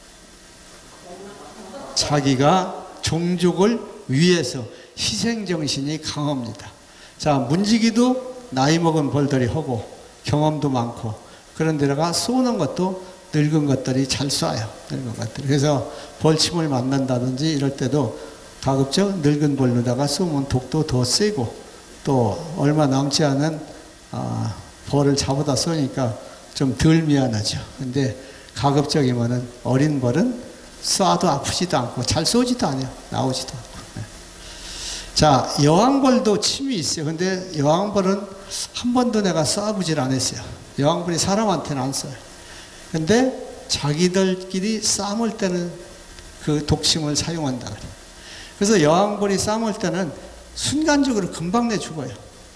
자기가 종족을 위해서 희생정신이 강합니다. 자, 문지기도 나이 먹은 벌들이 하고 경험도 많고, 그런 데다가 쏘는 것도 늙은 것들이 잘 쏴요. 늙은 것들이. 그래서 벌침을 맞는다든지 이럴 때도 가급적 늙은 벌로다가 쏘면 독도 더 세고, 또 얼마 남지 않은 벌을 잡아다 쏘니까 좀 덜 미안하죠. 근데 가급적이면은 어린 벌은 쏴도 아프지도 않고 잘 쏘지도 않아요. 나오지도 않고. 네. 자, 여왕벌도 침이 있어요. 근데 여왕벌은 한 번도 내가 쏴보질 않았어요. 여왕벌이 사람한테는 안 쏴요. 근데 자기들끼리 싸울 때는 그 독침을 사용한다 그래요. 그래서 여왕벌이 싸울 때는 순간적으로 금방 내 죽어요.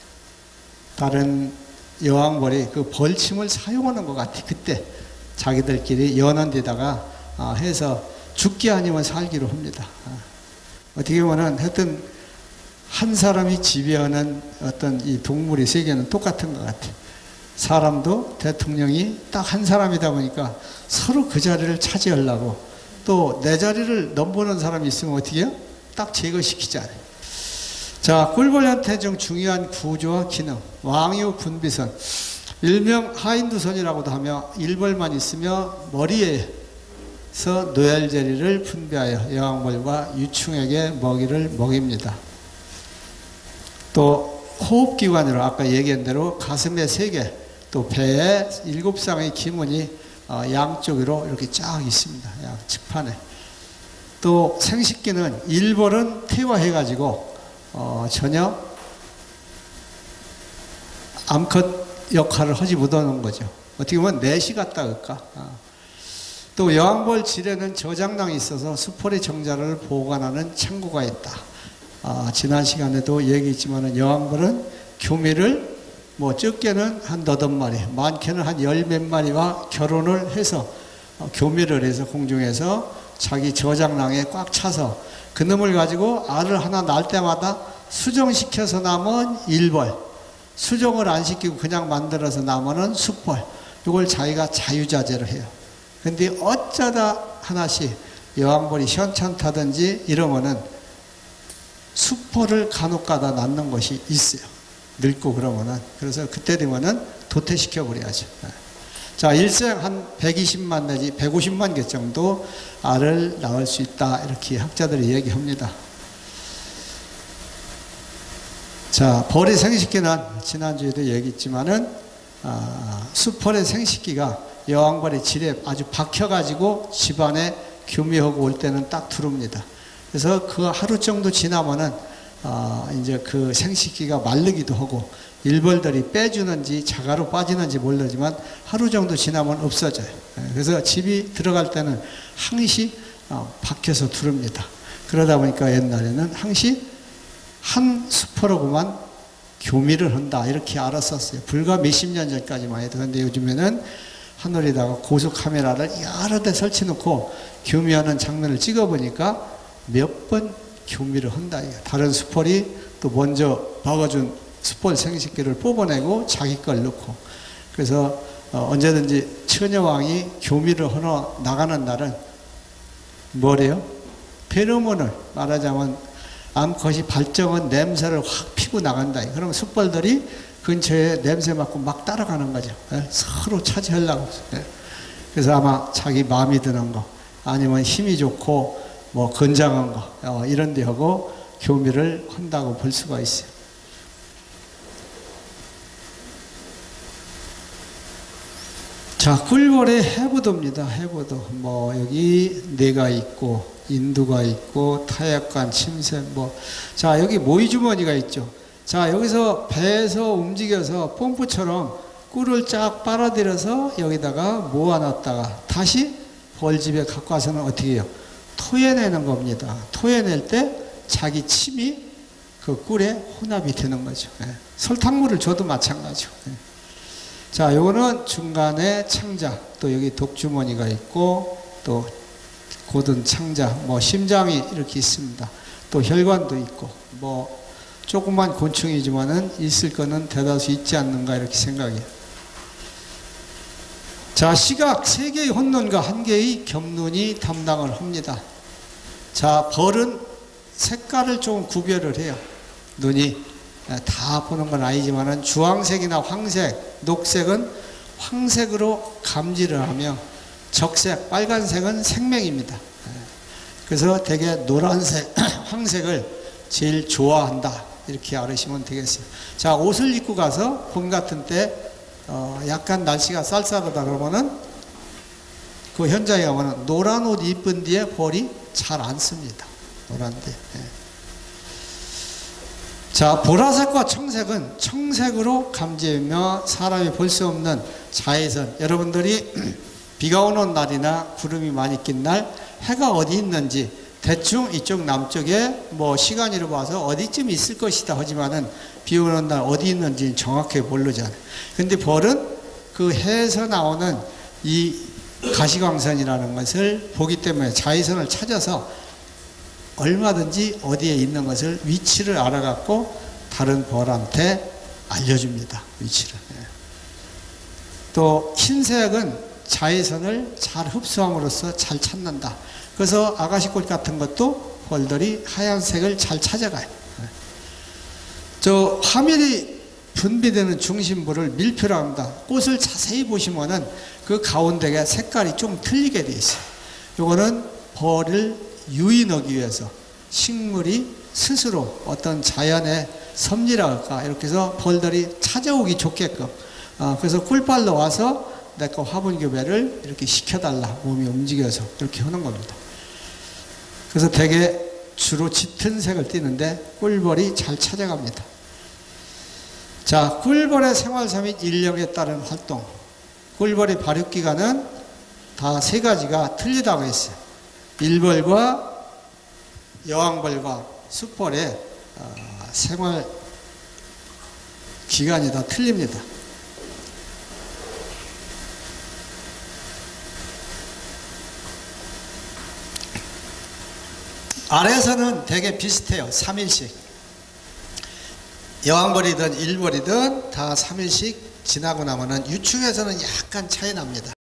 다른 여왕벌이 그 벌침을 사용하는 것 같아. 그때 자기들끼리 여는 데다가 해서 죽기 아니면 살기로 합니다. 어떻게 보면 하여튼 한 사람이 지배하는 어떤 이 동물의 세계는 똑같은 것 같아. 사람도 대통령이 딱 한 사람이다 보니까 서로 그 자리를 차지하려고, 또 내 자리를 넘보는 사람이 있으면 어떻게 해요? 딱 제거시키잖아요. 자, 꿀벌한테 좀 중요한 구조와 기능. 왕유 분비선. 일명 하인두선이라고도 하며 일벌만 있으며 머리에서 노열제리를 분비하여 여왕벌과 유충에게 먹이를 먹입니다. 또 호흡기관으로 아까 얘기한 대로 가슴에 3개, 또 배에 7쌍의 기문이 양쪽으로 이렇게 쫙 있습니다. 양 측판에. 또 생식기는 일벌은 태화해가지고 전혀 암컷 역할을 하지 못하는 거죠. 어떻게 보면 내시 같다 할까. 또 여왕벌 질에는 저장량이 있어서 수포리 정자를 보관하는 창고가 있다. 지난 시간에도 얘기했지만 여왕벌은 교미를 뭐 적게는 한 8마리, 많게는 한 10몇 마리와 결혼을 해서 교미를 해서 공중에서 자기 저장량에 꽉 차서 그놈을 가지고 알을 하나 낳을 때마다 수정시켜서 남은 일벌, 수정을 안 시키고 그냥 만들어서 남은 수벌, 이걸 자기가 자유자재로 해요. 근데 어쩌다 하나씩 여왕벌이 현찮다든지 이러면은 수포를 간혹가다 낳는 것이 있어요. 늙고 그러면은. 그래서 그때 되면은 도태시켜 버려야죠. 자, 일생 한 120만 내지 150만 개 정도 알을 낳을 수 있다. 이렇게 학자들이 얘기합니다. 자, 벌의 생식기는 지난주에도 얘기했지만은, 수벌의 생식기가 여왕벌의 질에 아주 박혀가지고 집안에 교미하고 올 때는 딱 들어옵니다. 그래서 그 하루 정도 지나면은, 이제 그 생식기가 마르기도 하고, 일벌들이 빼주는지 자가로 빠지는지 모르지만 하루 정도 지나면 없어져요. 그래서 집이 들어갈 때는 항시 박혀서 들어옵니다. 그러다 보니까 옛날에는 항시 한 수포로만 교미를 한다. 이렇게 알았었어요. 불과 몇십 년 전까지만 해도. 근데 요즘에는 하늘에다가 고속 카메라를 여러 대 설치놓고 교미하는 장면을 찍어보니까 몇 번 교미를 한다. 다른 수폴이 또 먼저 박아준 수폴 생식기를 뽑아내고 자기 걸 넣고. 그래서 언제든지 처녀왕이 교미를 하러 나가는 날은 뭐래요? 페로몬을 말하자면 암컷이 발정은 냄새를 확 피고 나간다. 그러면 숫벌들이 근처에 냄새 맡고 막 따라가는 거죠. 서로 차지하려고. 그래서 아마 자기 마음이 드는 거, 아니면 힘이 좋고 뭐 건장한 거, 이런 데 하고 교미를 한다고 볼 수가 있어요. 자, 꿀벌의 해부도입니다. 해부도. 뭐 여기 뇌가 있고 인두가 있고 타약관, 침샘, 뭐. 자, 여기 모이주머니가 있죠. 자, 여기서 배에서 움직여서 pom프처럼 꿀을 쫙 빨아들여서 여기다가 모아놨다가 다시 벌집에 갖고 와서는 어떻게 해요? 토해내는 겁니다. 토해낼 때 자기 침이 그 꿀에 혼합이 되는 거죠. 설탕물을 줘도 마찬가지죠. 자, 요거는 중간에 창자, 또 여기 독주머니가 있고, 또 고든 창자, 뭐 심장이 이렇게 있습니다. 또 혈관도 있고, 뭐 조그만 곤충이지만은 있을 거는 대다수 있지 않는가 이렇게 생각해요. 자, 시각 3개의 혼눈과 1개의 겹눈이 담당을 합니다. 자, 벌은 색깔을 좀 구별을 해요. 눈이 다 보는 건 아니지만은 주황색이나 황색, 녹색은 황색으로 감지를 하며 적색, 빨간색은 생명입니다. 그래서 되게 노란색, 황색을 제일 좋아한다. 이렇게 알으시면 되겠어요. 자, 옷을 입고 가서 봄 같은 때 약간 날씨가 쌀쌀하다 그러면은 그 현장에 가면은 노란 옷 입은 뒤에 벌이 잘 안 씁니다. 노란 데. 자, 보라색과 청색은 청색으로 감지하며 사람이 볼 수 없는 자외선. 여러분들이 비가 오는 날이나 구름이 많이 낀 날 해가 어디 있는지 대충 이쪽 남쪽에 뭐 시간으로 봐서 어디쯤 있을 것이다 하지만은 비 오는 날 어디 있는지 정확하게 모르잖아요. 근데 벌은 그 해에서 나오는 이 가시광선이라는 것을 보기 때문에 자외선을 찾아서 얼마든지 어디에 있는 것을 위치를 알아갖고 다른 벌한테 알려줍니다. 위치를. 또 흰색은 자외선을 잘 흡수함으로써 잘 찾는다. 그래서 아가씨꽃 같은 것도 벌들이 하얀색을 잘 찾아가요. 저 화밀이 분비되는 중심부를 밀표로 합니다. 꽃을 자세히 보시면은 그 가운데가 색깔이 좀 틀리게 되어 있어요. 요거는 벌을 유인하기 위해서 식물이 스스로 어떤 자연의 섭리랄까 이렇게 해서 벌들이 찾아오기 좋게끔 그래서 꿀빨로 와서 내 거 화분교배를 이렇게 시켜달라. 몸이 움직여서 이렇게 하는 겁니다. 그래서 되게 주로 짙은 색을 띠는데 꿀벌이 잘 찾아갑니다. 자, 꿀벌의 생활사 및 인력에 따른 활동. 꿀벌의 발육기간은 다 세 가지가 틀리다고 했어요. 일벌과 여왕벌과 숫벌의 생활 기간이 다 틀립니다. 알에서는 되게 비슷해요. 3일씩. 여왕벌이든 일벌이든 다 3일씩 지나고 나면은 유충에서는 약간 차이 납니다.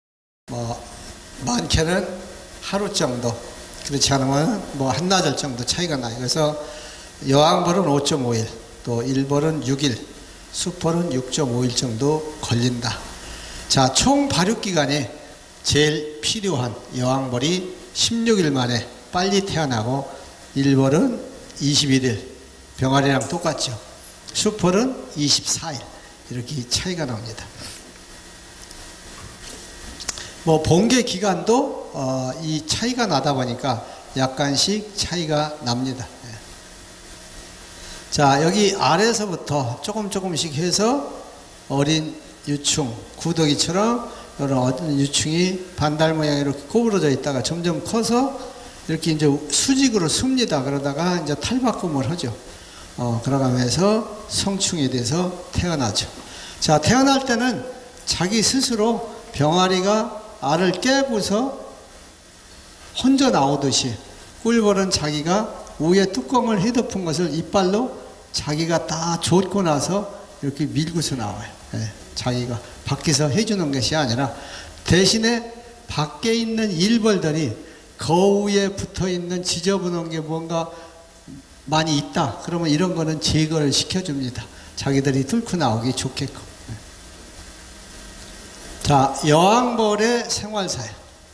많게는 하루 정도, 그렇지 않으면 한나절 정도 차이가 나요. 그래서 여왕벌은 5.5일, 또 일벌은 6일, 숫벌은 6.5일 정도 걸린다. 자, 총 발육기간이 제일 필요한 여왕벌이 16일 만에 빨리 태어나고, 일벌은 21일, 병아리랑 똑같죠. 숫벌은 24일, 이렇게 차이가 납니다. 번개 기간도 이 차이가 나다 보니까 약간씩 차이가 납니다. 자, 여기 아래서부터 조금씩 해서 어린 유충, 구더기처럼 이런 어린 유충이 반달 모양으로 이렇게 구부러져 있다가 점점 커서 이렇게 이제 수직으로 씁니다. 그러다가 이제 탈바꿈을 하죠. 그러가면서 성충이 돼서 태어나죠. 자, 태어날 때는 자기 스스로 병아리가 알을 깨고서 혼자 나오듯이 꿀벌은 자기가 위에 뚜껑을 해덮은 것을 이빨로 자기가 다 좇고 나서 이렇게 밀고서 나와요. 자기가 밖에서 해주는 것이 아니라 대신에 밖에 있는 일벌들이 거위에 붙어있는 지저분한 게 뭔가 많이 있다. 그러면 이런 거는 제거를 시켜줍니다. 자기들이 뚫고 나오기 좋게끔. 자, 여왕벌의 생활사예요.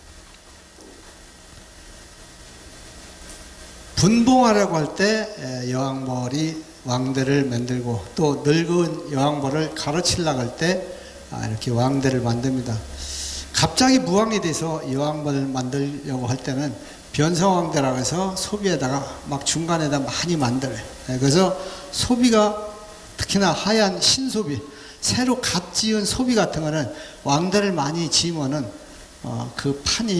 분봉하려고 할 때 여왕벌이 왕대를 만들고, 또 늙은 여왕벌을 가르치려고 할 때 이렇게 왕대를 만듭니다. 갑자기 무왕이 돼서 여왕벌을 만들려고 할 때는 변성왕대라고 해서 소비에다가 막 중간에다 많이 만들어요. 그래서 소비가 특히나 하얀 신소비, 새로 갓 지은 소비 같은 거는 왕대를 많이 지으면은 그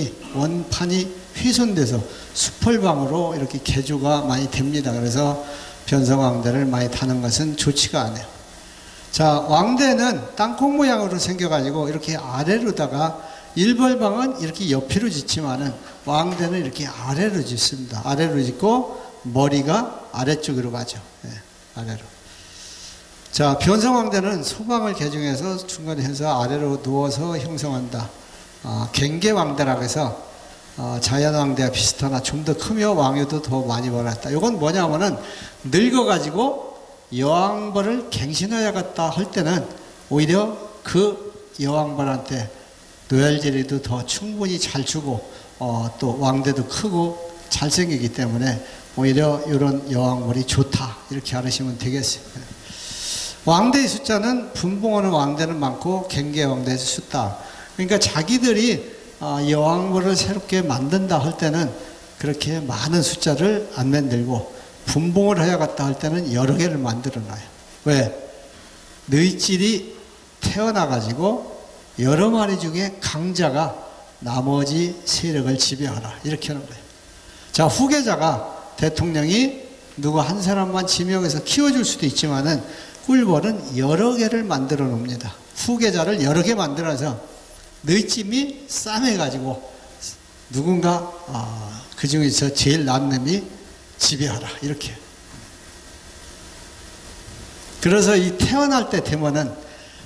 원판이 훼손돼서 수펄방으로 이렇게 개조가 많이 됩니다. 그래서 변성왕대를 많이 다는 것은 좋지가 않아요. 자, 왕대는 땅콩 모양으로 생겨가지고 이렇게 아래로다가, 일벌방은 이렇게 옆으로 짓지만은 왕대는 이렇게 아래로 짓습니다. 아래로 짓고 머리가 아래쪽으로 가죠. 아래로. 자, 변성왕대는 소방을 개중해서 중간에 해서 아래로 누워서 형성한다. 갱계왕대라고 해서 자연왕대와 비슷하나 좀 더 크며 왕유도 더 많이 벌었다. 이건 뭐냐면은 늙어가지고 여왕벌을 갱신해야겠다 할 때는 오히려 그 여왕벌한테 노열제리도 더 충분히 잘 주고 또 왕대도 크고 잘생기기 때문에 오히려 이런 여왕벌이 좋다, 이렇게 알으시면 되겠어요. 왕대의 숫자는 분봉하는 왕대는 많고 갱계왕대의 숫자, 그러니까 자기들이 여왕벌을 새롭게 만든다 할 때는 그렇게 많은 숫자를 안 만들고, 분봉을 해야겠다 할 때는 여러 개를 만들어 놔요. 왜? 너희끼리 태어나가지고 여러 마리 중에 강자가 나머지 세력을 지배하라, 이렇게 하는 거예요. 자, 후계자가 대통령이 누구 한 사람만 지명해서 키워줄 수도 있지만은 꿀벌은 여러 개를 만들어 놓습니다. 후계자를 여러 개 만들어서 너희쯤이 싸매가지고 누군가 그 중에서 제일 난 놈이 지배하라, 이렇게. 그래서 이 태어날 때 되면은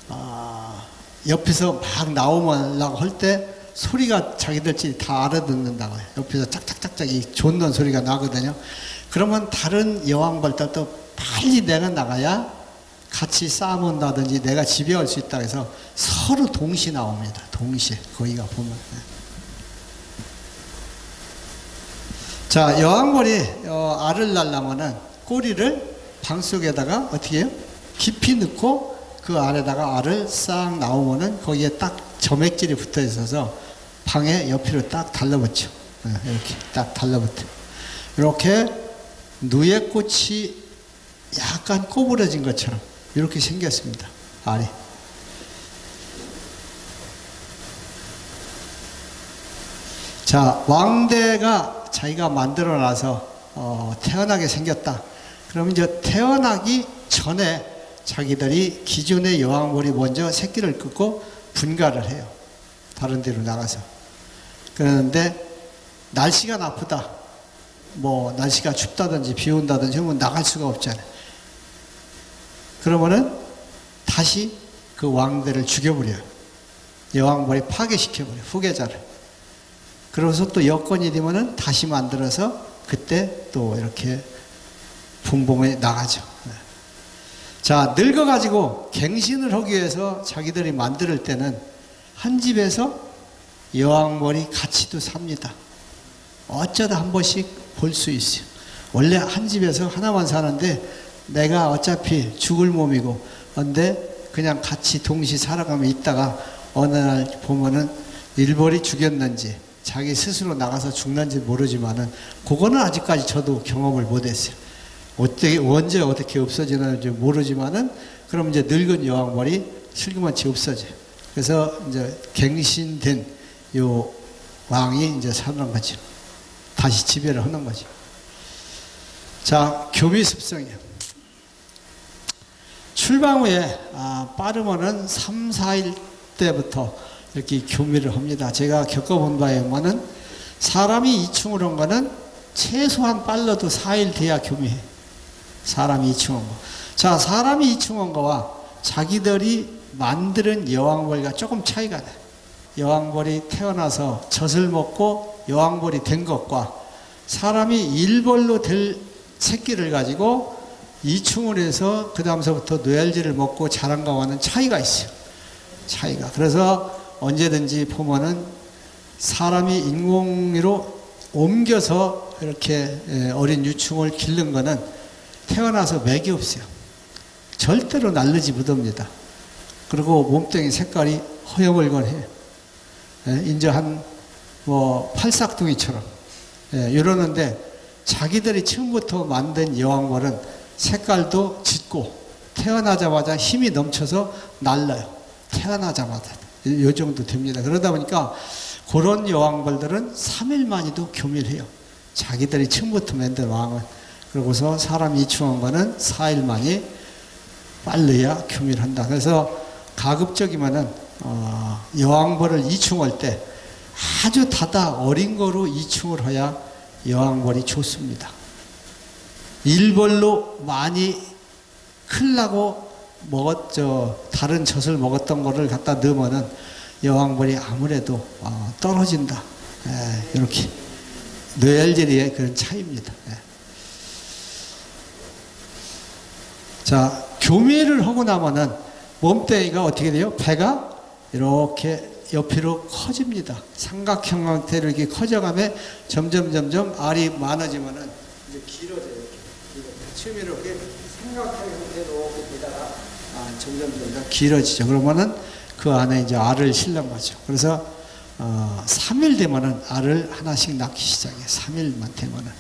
옆에서 막 나오려고 할 때 소리가 자기들끼리 다 알아듣는다고 해요. 옆에서 짝짝짝짝 이 존는 소리가 나거든요. 그러면 다른 여왕벌들도 빨리 내가 나가야 같이 싸움한다든지 내가 지배할 수 있다 해서 서로 동시에 나옵니다. 동시에. 거기가 보면. 자, 여왕벌이 알을 낳으려면은 꼬리를 방 속에다가 어떻게 해요? 깊이 넣고 그 안에다가 알을 싹 나오면은 거기에 딱 점액질이 붙어 있어서 방에 옆으로 딱 달라붙죠. 이렇게 딱 달라붙어요. 이렇게 누에꽃이 약간 꼬부러진 것처럼 이렇게 생겼습니다. 알이. 자, 왕대가 자기가 만들어놔서 태어나게 생겼다. 그럼 이제 태어나기 전에 자기들이 기존의 여왕벌이 먼저 새끼를 끊고 분가를 해요. 다른 데로 나가서. 그러는데 날씨가 나쁘다. 뭐 날씨가 춥다든지 비 온다든지 하면 나갈 수가 없잖아요. 그러면은 다시 그 왕대를 죽여버려요. 여왕벌이 파괴시켜버려요. 후계자를. 그래서 또 여건이 되면은 다시 만들어서 그때 또 이렇게 분봉에 나가죠. 자, 늙어가지고 갱신을 하기 위해서 자기들이 만들 때는 한 집에서 여왕벌이 같이도 삽니다. 어쩌다 한 번씩 볼 수 있어요. 원래 한 집에서 하나만 사는데 내가 어차피 죽을 몸이고 근데 그냥 같이 동시 살아가며 있다가 어느 날 보면은 일벌이 죽였는지 자기 스스로 나가서 죽는지 모르지만은 그거는 아직까지 저도 경험을 못했어요. 언제 어떻게 없어지는지 모르지만은 그럼 이제 늙은 여왕벌이 슬그머치 없어져요. 그래서 이제 갱신된 요 왕이 이제 사는 거죠. 다시 지배를 하는 거죠. 자, 교미습성이요. 출방 후에 빠르면은 3, 4일 때부터 이렇게 교미를 합니다. 제가 겪어본 바에 의하면은 사람이 이충을 한 거는 최소한 빨라도 4일 돼야 교미해. 사람이 이충한 거. 자, 사람이 이충한 거와 자기들이 만드는 여왕벌과 조금 차이가 나요. 여왕벌이 태어나서 젖을 먹고 여왕벌이 된 것과 사람이 일벌로 될 새끼를 가지고 이충을 해서 그 다음서부터 뇌알지를 먹고 자란 거와는 차이가 있어요. 차이가. 그래서 언제든지 보면은 사람이 인공위로 옮겨서 이렇게 어린 유충을 기른 거는 태어나서 맥이 없어요. 절대로 날르지 못합니다. 그리고 몸뚱이 색깔이 허여멀건해요. 이제 팔싹둥이처럼 이러는데 자기들이 처음부터 만든 여왕벌은 색깔도 짙고 태어나자마자 힘이 넘쳐서 날라요. 태어나자마자 이 정도 됩니다. 그러다 보니까 그런 여왕벌들은 3일 만에도 교미해요. 자기들이 처음부터 만든 왕은. 그러고서 사람이 이충한 거는 4일 만에 빨라야 교미를 한다. 그래서 가급적이면은 여왕벌을 이충할 때 아주 다다 어린 거로 이충을 해야 여왕벌이 좋습니다. 일벌로 많이 클라고 다른 젖을 먹었던 거를 갖다 넣으면은 여왕벌이 아무래도 떨어진다. 이렇게 뇌알제리의 그런 차이입니다. 자, 교미를 하고 나면은 몸뚱이가 어떻게 돼요? 배가 이렇게 옆으로 커집니다. 삼각형 형태로 이렇게 커져가며 점점 알이 많아지면은 이제 길어져요. 처음에 이렇게 삼각형 형태로 되다가 점점 길어지죠. 그러면은 그 안에 이제 알을 실는 거죠. 그래서 3일 되면은 알을 하나씩 낳기 시작해요. 3일만 되면은.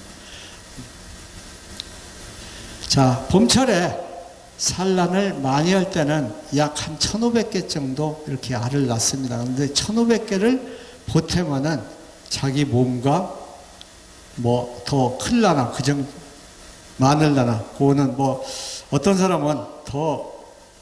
자, 봄철에 산란을 많이 할 때는 약 한 1,500개 정도 이렇게 알을 낳습니다. 그런데 1,500개를 보태면은 자기 몸과 뭐 더 클라나 그정 많을라나 그거는 뭐 어떤 사람은 더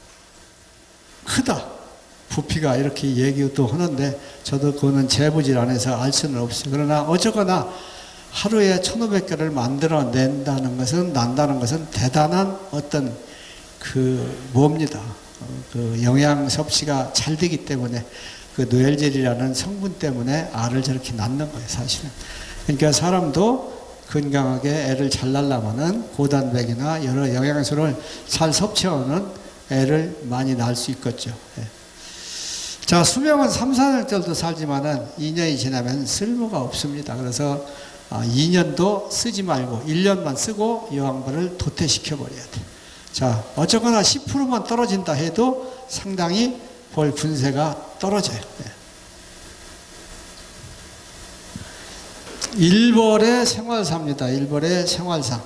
크다 부피가 이렇게 얘기도 하는데 저도 그거는 재보질 않아서 알 수는 없어요. 그러나 어쨌거나 하루에 1,500개를 만들어낸다는 것은 난다는 것은 대단한 어떤 뭡니다. 그 영양 섭취가 잘 되기 때문에 그 노엘젤이라는 성분 때문에 알을 저렇게 낳는 거예요, 사실은. 그러니까 사람도 건강하게 애를 잘 낳으려면은 고단백이나 여러 영양소를 잘 섭취하는 애를 많이 낳을 수 있겠죠. 자, 수명은 3, 4년 정도 살지만은 2년이 지나면 쓸모가 없습니다. 그래서 2년도 쓰지 말고 1년만 쓰고 여왕벌을 도태시켜버려야 돼. 자, 어쨌거나 10%만 떨어진다 해도 상당히 벌 분쇄가 떨어져요. 일벌의 생활사입니다. 일벌의 생활사.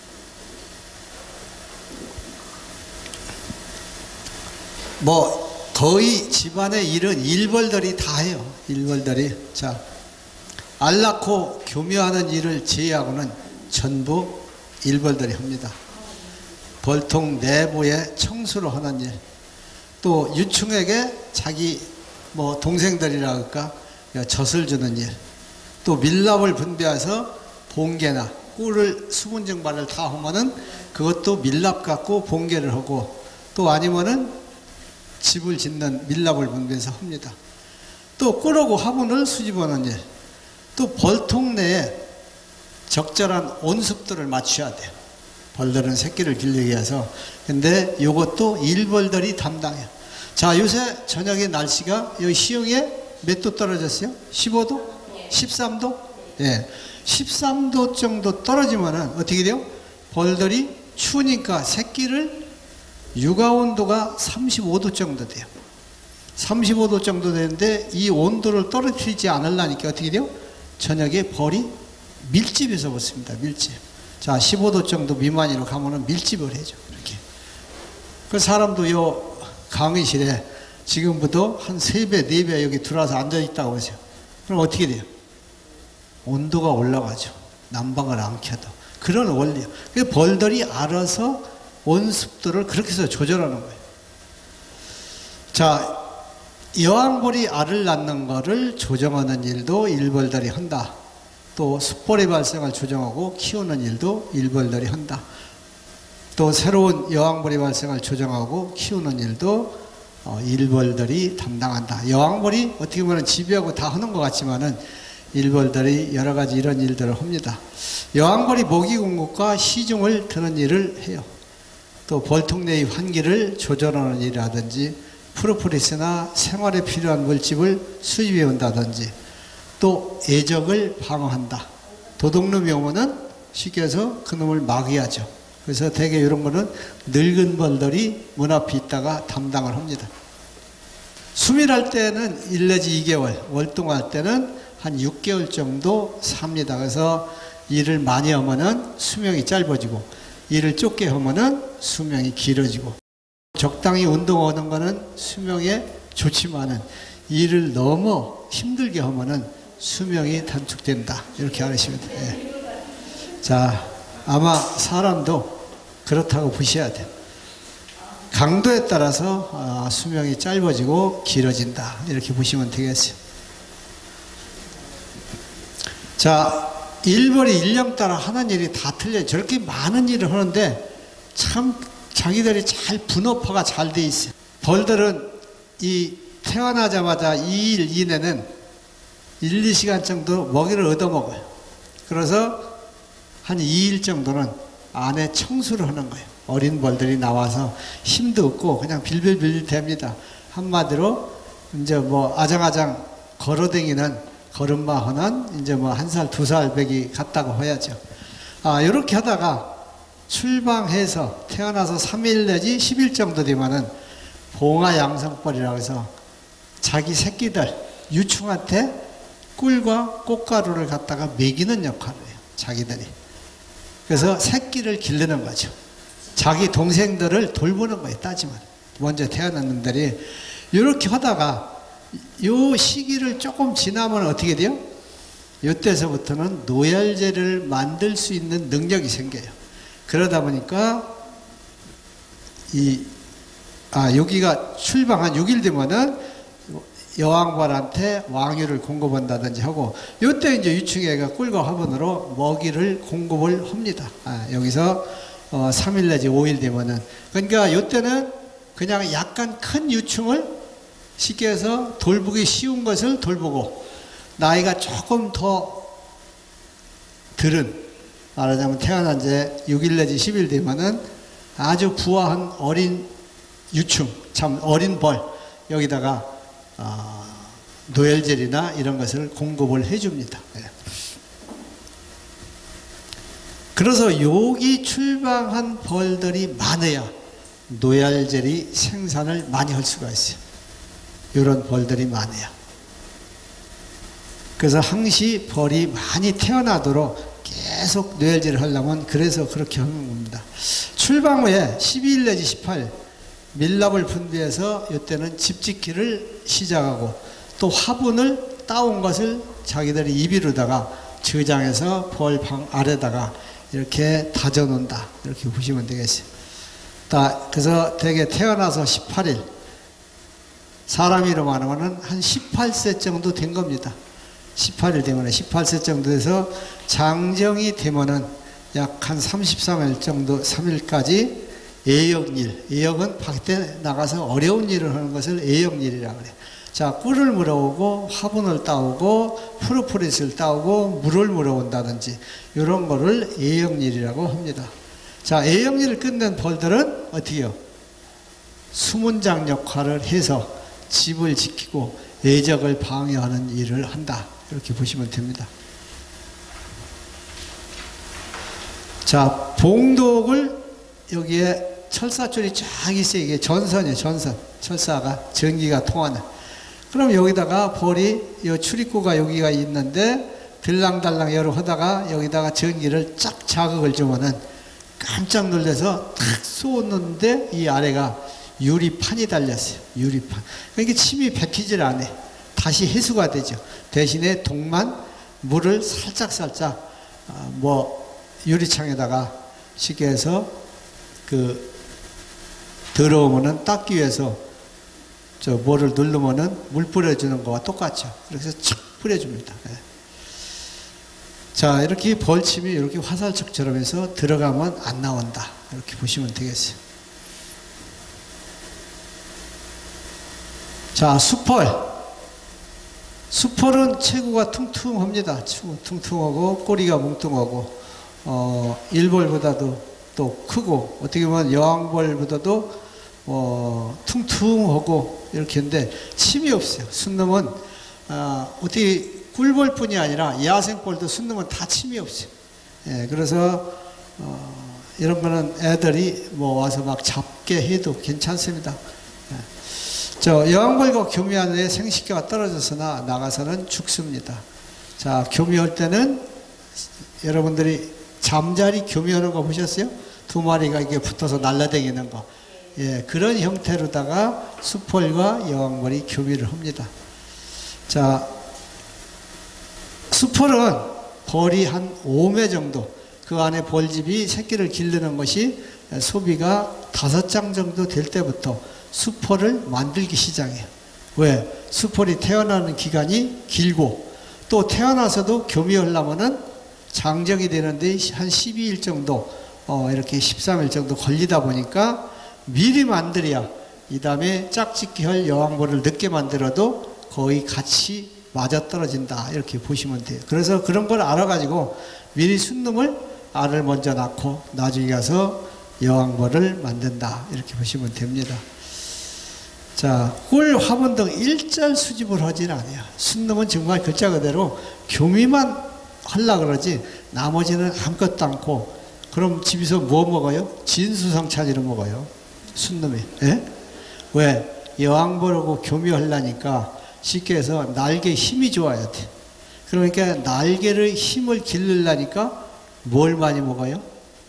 뭐 거의 집안의 일은 일벌들이 다 해요. 일벌들이. 자, 알 낳고 교묘하는 일을 제외하고는 전부 일벌들이 합니다. 벌통 내부에 청소를 하는 일, 또 유충에게 자기 뭐 동생들이라 할까 젖을 주는 일, 또 밀랍을 분배해서 봉개나 꿀을 수분 증발을 다 하면은 그것도 밀랍 갖고 봉개를 하고, 또 아니면은 집을 짓는 밀랍을 분배해서 합니다. 또 꿀하고 화분을 수집하는 일, 또 벌통 내에 적절한 온습도를 맞춰야 돼요. 벌들은 새끼를 길르기 위해서. 근데 이것도 일벌들이 담당해요. 자, 요새 저녁에 날씨가 여기 시흥에 몇 도 떨어졌어요? 15도? 13도? 예. 13도 정도 떨어지면은 어떻게 돼요? 벌들이 추우니까 새끼를 육아 온도가 35도 정도 돼요. 35도 정도 되는데 이 온도를 떨어뜨리지 않으려니까 어떻게 돼요? 저녁에 벌이 밀집해서 붙습니다. 밀집. 자, 15도 정도 미만으로 가면은 밀집을 해줘. 이렇게. 그 사람도 요 강의실에 지금부터 한 3배, 4배 여기 들어와서 앉아있다고 보세요. 그럼 어떻게 돼요? 온도가 올라가죠. 난방을 안 켜도. 그런 원리예요. 벌들이 알아서 온습도를 그렇게 해서 조절하는 거예요. 자, 여왕벌이 알을 낳는 거를 조정하는 일도 일벌들이 한다. 또 숫벌의 발생을 조정하고 키우는 일도 일벌들이 한다. 또 새로운 여왕벌의 발생을 조정하고 키우는 일도 일벌들이 담당한다. 여왕벌이 어떻게 보면 지배하고 다 하는 것 같지만은 일벌들이 여러 가지 이런 일들을 합니다. 여왕벌이 모기 공급과 시중을 드는 일을 해요. 또 벌통 내의 환기를 조절하는 일이라든지 프로폴리스나 생활에 필요한 물집을 수입해 온다든지, 또 애적을 방어한다. 도둑놈이 오면은 쉽게 해서 그놈을 막아야죠. 그래서 대개 이런 거는 늙은 벌들이 문 앞에 있다가 담당을 합니다. 수밀할 때는 1 내지 2개월, 월동할 때는 한 6개월 정도 삽니다. 그래서 일을 많이 하면은 수명이 짧아지고, 일을 좁게 하면은 수명이 길어지고, 적당히 운동하는 거는 수명에 좋지만은 일을 너무 힘들게 하면은 수명이 단축된다. 이렇게 알으시면 돼요. 예. 자, 아마 사람도 그렇다고 보셔야 돼요. 강도에 따라서 수명이 짧아지고 길어진다. 이렇게 보시면 되겠어요. 자, 일벌이 일령 따라 하는 일이 다 틀려요. 저렇게 많은 일을 하는데 참 자기들이 잘 분업화가 잘 돼 있어요. 벌들은 이 태어나자마자 2일 이내는 1, 2시간 정도 먹이를 얻어먹어요. 그래서 한 2일 정도는 안에 청소를 하는 거예요. 어린 벌들이 나와서 힘도 없고 그냥 빌빌빌 됩니다. 한마디로 이제 뭐 아장아장 걸어다니는 걸음마 하는 이제 뭐 1살, 2살 배기 같다고 해야죠. 이렇게 하다가 출방해서 태어나서 3일 내지 10일 정도 되면은 봉화 양성벌이라고 해서 자기 새끼들, 유충한테 꿀과 꽃가루를 갖다가 먹이는 역할을 해요. 자기들이. 그래서 새끼를 기르는 거죠. 자기 동생들을 돌보는 거예요. 따지면. 먼저 태어난 놈들이. 이렇게 하다가 요 시기를 조금 지나면 어떻게 돼요? 이때서부터는 노열제를 만들 수 있는 능력이 생겨요. 그러다 보니까 여기가 출방 한 6일 되면은 여왕벌한테 왕유를 공급한다든지 하고, 이때 이제 유충애가 꿀과 화분으로 먹이를 공급을 합니다. 여기서 3일 내지 5일 되면은. 그러니까 이때는 그냥 약간 큰 유충을 쉽게 해서 돌보기 쉬운 것을 돌보고, 나이가 조금 더 들은, 말하자면 태어난 지 6일 내지 10일 되면은 아주 부화한 어린 유충, 참 어린 벌, 여기다가 노열젤이나 이런 것을 공급을 해줍니다. 그래서 여기 출방한 벌들이 많아야 노열젤이 생산을 많이 할 수가 있어요. 이런 벌들이 많아요. 그래서 항시 벌이 많이 태어나도록 계속 노열질을 하려면 그래서 그렇게 하는 겁니다. 출방 후에 12일 내지 18일 밀랍을 분비해서 이때는 집짓기를 시작하고 또 화분을 따온 것을 자기들이 입이로다가 저장해서 벌방 아래다가 이렇게 다져 놓는다. 이렇게 보시면 되겠어요. 그래서 대개 태어나서 18일, 사람 이름 하면은 한 18세 정도 된 겁니다. 18일 되면 18세 정도 돼서 장정이 되면은 약 한 33일 정도, 3일까지 애역일, 애역은 밖에 나가서 어려운 일을 하는 것을 애역일이라고 그래요. 자, 꿀을 물어오고 화분을 따오고 프로포리스를 따오고 물을 물어온다든지 이런 거를 애역일이라고 합니다. 자, 애역일을 끝낸 벌들은 어떻게 해요? 수문장 역할을 해서 집을 지키고 애적을 방해하는 일을 한다. 이렇게 보시면 됩니다. 자, 봉독을 여기에 철사줄이 쫙 있어요. 이게 전선이에요. 전선. 철사가 전기가 통하는. 그럼 여기다가 벌이 이 출입구가 여기가 있는데 들랑달랑 여러 하다가 여기다가 전기를 쫙 자극을 주면은 깜짝 놀라서 탁 쏘는데 이 아래가 유리판이 달렸어요. 유리판. 그러니까 침이 백히질 않아요. 다시 해수가 되죠. 대신에 동만 물을 살짝 유리창에다가 쉽게 해서 더러우면은 닦기 위해서 뭐를 누르면은 물 뿌려주는 거와 똑같죠. 그래서 착 뿌려줍니다. 네. 자, 이렇게 벌침이 이렇게 화살촉처럼 해서 들어가면 안 나온다. 이렇게 보시면 되겠어요. 자, 수펄. 수펄은 체구가 퉁퉁합니다. 퉁퉁하고 꼬리가 뭉뚱하고 일벌보다도 또 크고 어떻게 보면 여왕벌보다도 퉁퉁하고 이렇게 했는데 침이 없어요. 순놈은 어떻게 꿀벌뿐이 아니라 야생벌도 순놈은 다 침이 없어요. 예, 그래서 이런 거는 애들이 와서 막 잡게 해도 괜찮습니다. 예. 여왕벌과 교미하는 데 생식기가 떨어져서나 나가서는 죽습니다. 자, 교미할 때는 여러분들이 잠자리 교미하는 거 보셨어요? 두 마리가 이게 붙어서 날라다니는 거. 예, 그런 형태로다가 수펄과 여왕벌이 교미를 합니다. 자, 수펄은 벌이 한 5매 정도, 그 안에 벌집이 새끼를 기르는 것이 소비가 5장 정도 될 때부터 수펄을 만들기 시작해요. 왜? 수펄이 태어나는 기간이 길고 또 태어나서도 교미하려면은 장정이 되는데 한 12일 정도, 이렇게 13일 정도 걸리다 보니까 미리 만들어야 이 다음에 짝짓기 할 여왕벌을 늦게 만들어도 거의 같이 맞아떨어진다. 이렇게 보시면 돼요. 그래서 그런 걸 알아가지고 미리 순놈을 알을 먼저 낳고 나중에 가서 여왕벌을 만든다. 이렇게 보시면 됩니다. 자, 꿀, 화분 등 일절 수집을 하지는 않아요. 순놈은 정말 글자 그대로 교미만 하려고 그러지 나머지는 아무것도 않고. 그럼 집에서 뭐 먹어요? 진수성찬이를 먹어요. 순놈이. 예? 왜? 여왕벌하고 교미하려니까 쉽게 해서 날개 힘이 좋아야 돼. 그러니까 날개를 힘을 기르려니까 뭘 많이 먹어요?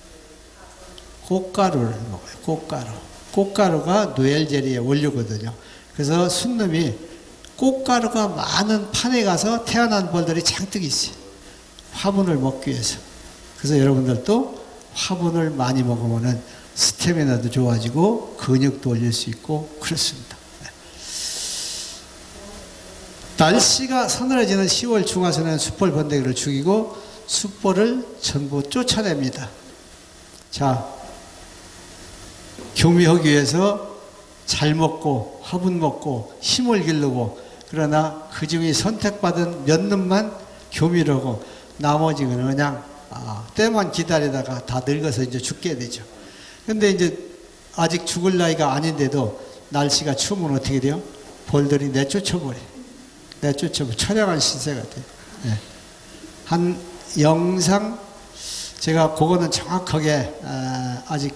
꽃가루를 먹어요. 꽃가루. 꽃가루가 노엘제리의 원료거든요. 그래서 순놈이 꽃가루가 많은 판에 가서 태어난 벌들이 잔뜩 있어요. 화분을 먹기 위해서. 그래서 여러분들도 화분을 많이 먹으면 스태미나도 좋아지고 근육도 올릴 수 있고 그렇습니다. 날씨가 서늘해지는 10월 중하순에는 숯벌 번데기를 죽이고 숯벌을 전부 쫓아냅니다. 자, 교미하기 위해서 잘 먹고 화분 먹고 힘을 기르고, 그러나 그 중에 선택받은 몇 놈만 교미를 하고 나머지는 그냥 때만 기다리다가 다 늙어서 이제 죽게 되죠. 근데 이제 아직 죽을 나이가 아닌데도 날씨가 추우면 어떻게 돼요? 벌들이 내쫓아버려. 처량한 신세가 돼요. 네. 한 영상, 제가 그거는 정확하게 아직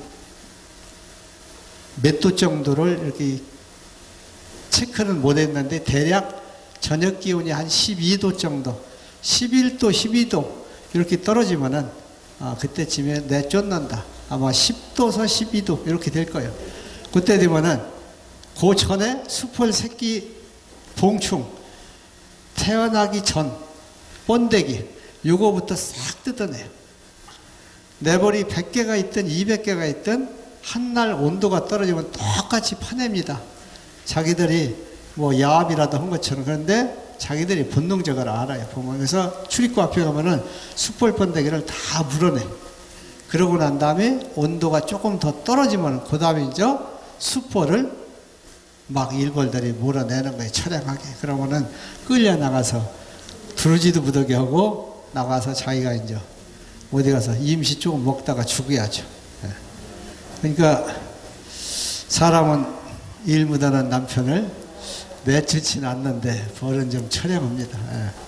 몇 도 정도를 이렇게 체크는 못 했는데 대략 저녁 기온이 한 12도 정도, 11도, 12도 이렇게 떨어지면은 그때쯤에 내쫓는다. 아마 10도에서 12도 이렇게 될 거예요. 그때 되면은 그 전에 수풀 새끼 봉충 태어나기 전 번데기 요거부터 싹 뜯어내요. 내벌이 100개가 있든 200개가 있든 한날 온도가 떨어지면 똑같이 파냅니다. 자기들이 뭐 야합이라도 한 것처럼. 그런데 자기들이 본능적으로 알아요. 보면. 그래서 출입구 앞에 가면은 숯불 번데기를 다 물어내. 그러고 난 다음에 온도가 조금 더 떨어지면 그 다음에 이제 숯불을 막 일벌들이 몰아내는 거예요. 처량하게. 그러면은 끌려 나가서 두루지도 무더기 하고 나가서 자기가 이제 어디 가서 임시 조금 먹다가 죽어야죠. 그러니까 사람은 일 묻어난 남편을 내쫓지는 않는데 벌은 좀 처량합니다.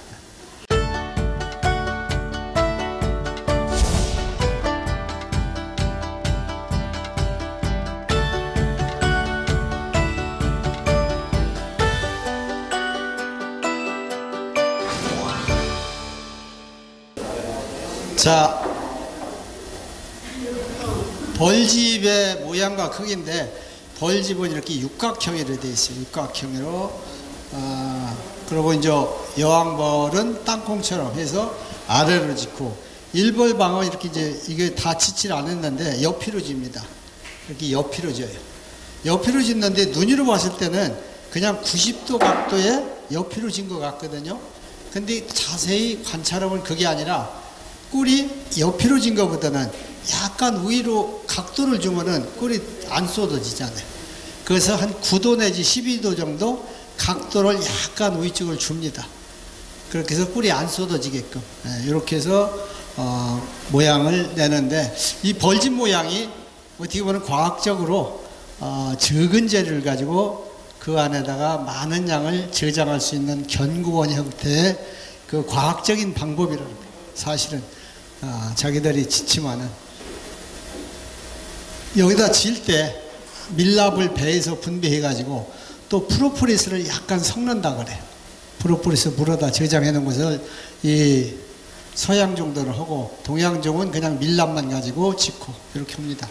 자, 벌집의 모양과 크기인데 벌집은 이렇게 육각형으로 되어 있어요. 육각형으로. 그리고 이제 여왕벌은 땅콩처럼 해서 아래로 짓고, 일벌방은 이렇게 이제 이게 다 짓질 않았는데 옆으로 집니다. 이렇게 옆으로 져요. 옆으로 짓는데 눈으로 봤을 때는 그냥 90도 각도에 옆으로 진 것 같거든요. 근데 자세히 관찰하면 그게 아니라 꿀이 옆으로 진 것보다는 약간 위로 각도를 주면은 꿀이 안 쏟아지잖아요. 그래서 한 9도 내지 12도 정도 각도를 약간 위쪽을 줍니다. 그렇게 해서 꿀이 안 쏟아지게끔. 이렇게 해서 모양을 내는데, 이 벌집 모양이 어떻게 보면 과학적으로 적은 재료를 가지고 그 안에다가 많은 양을 저장할 수 있는 견고한 형태의 그 과학적인 방법이라는 거예요. 사실은 자기들이 짓지만은 여기다 질 때 밀랍을 배에서 분배해 가지고 또 프로폴리스를 약간 섞는다 그래요. 프로폴리스 물어다 저장해 놓은 것을 이 서양 정도를 하고, 동양종은 그냥 밀랍만 가지고 짓고 이렇게 합니다.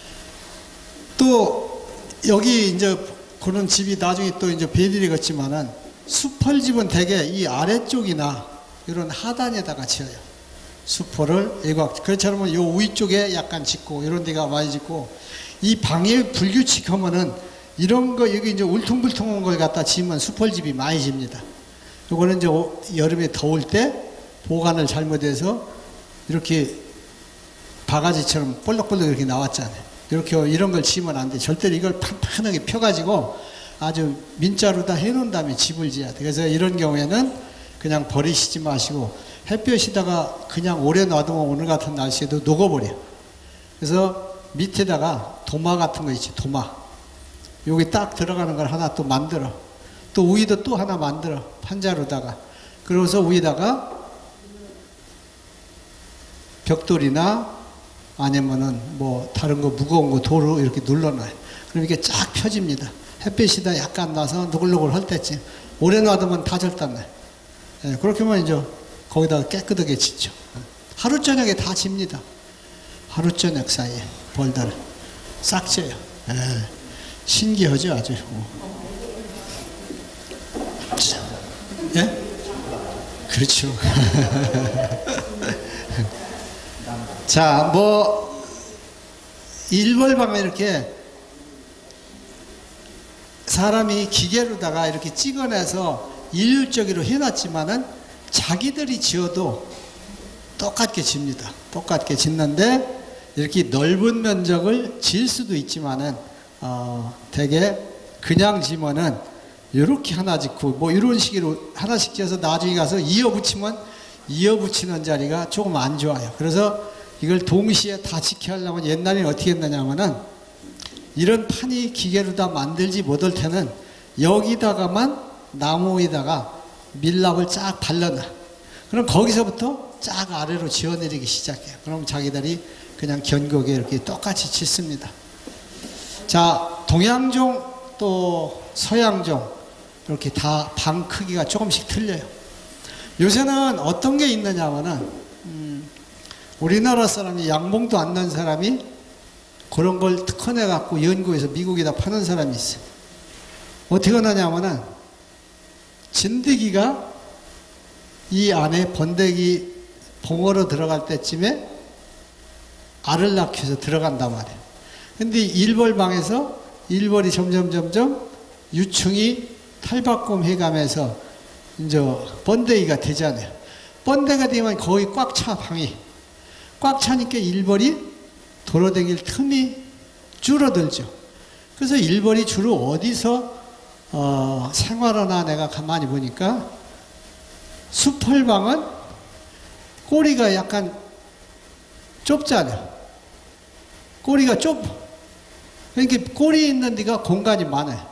또 여기 이제 그런 집이 나중에 또 이제 배들이겠지만은 수펄집은 대개 이 아래쪽이나 이런 하단에다가 지어요. 수포를 일각. 그렇지 않으면 요 위쪽에 약간 짓고 이런 데가 많이 짓고, 이 방해 불규칙하면은 이런 거 여기 이제 울퉁불퉁한 걸 갖다 지으면 수펄집이 많이 집니다. 요거는 이제 여름에 더울 때 보관을 잘못해서 이렇게 바가지처럼 볼록볼록 이렇게 나왔잖아요. 이렇게 이런 걸 지으면 안 돼. 절대로 이걸 판판하게 펴가지고 아주 민자로 다 해놓은 다음에 집을 지어야 돼. 그래서 이런 경우에는 그냥 버리시지 마시고, 햇볕에다가 그냥 오래 놔두면 오늘 같은 날씨에도 녹아버려. 그래서 밑에다가 도마 같은 거 있지, 도마. 여기 딱 들어가는 걸 하나 또 만들어. 또 위도 또 하나 만들어. 판자로다가. 그래서 위에다가 벽돌이나 아니면은 뭐 다른 거 무거운 거 돌로 이렇게 눌러놔요. 그럼 이게 쫙 펴집니다. 햇빛이다 약간 나서 노글노글 할 때쯤. 오래 놔두면 다 절단나요. 그렇게 하면 이제 거기다가 깨끗하게 짓죠. 하루 저녁에 다 집니다. 하루 저녁 사이에 벌들을 싹 져요. 신기하죠, 아주. 예? 그렇죠. 자, 뭐 일벌방에 이렇게 사람이 기계로다가 이렇게 찍어내서 일률적으로 해놨지만은 자기들이 지어도 똑같게 집니다. 똑같게 짓는데 이렇게 넓은 면적을 지을 수도 있지만은 되게 그냥 지면은 이렇게 하나 짓고 뭐 이런 식으로 하나씩 지어서 나중에 가서 이어붙이면 이어붙이는 자리가 조금 안 좋아요. 그래서 이걸 동시에 다 지켜 하려면 옛날에는 어떻게 했느냐면은 이런 판이 기계로 다 만들지 못할 때는 여기다가만 나무에다가 밀랍을 쫙 발라놔. 그럼 거기서부터 쫙 아래로 지어내리기 시작해요. 그럼 자기들이 그냥 견고하게 이렇게 똑같이 짓습니다. 자, 동양종 또 서양종 이렇게 다 방 크기가 조금씩 틀려요. 요새는 어떤 게 있느냐 하면은 우리나라 사람이 양봉도 안 넣은 사람이 그런 걸 특허내 갖고 연구해서 미국에다 파는 사람이 있어요. 어떻게 하냐면은 진드기가 이 안에 번데기 봉어로 들어갈 때쯤에 알을 낳기 위해서 들어간단 말이에요. 근데 일벌방에서 일벌이 점점 유충이 탈바꿈 해가면서 이제 번데기가 되잖아요. 번데기가 되면 거의 꽉 차, 방이. 꽉 차니까 일벌이 돌아다닐 틈이 줄어들죠. 그래서 일벌이 주로 어디서 생활하나 내가 가만히 보니까 수펄방은 꼬리가 약간 좁잖아요. 꼬리가 좁아. 그러니까 꼬리 있는 데가 공간이 많아요.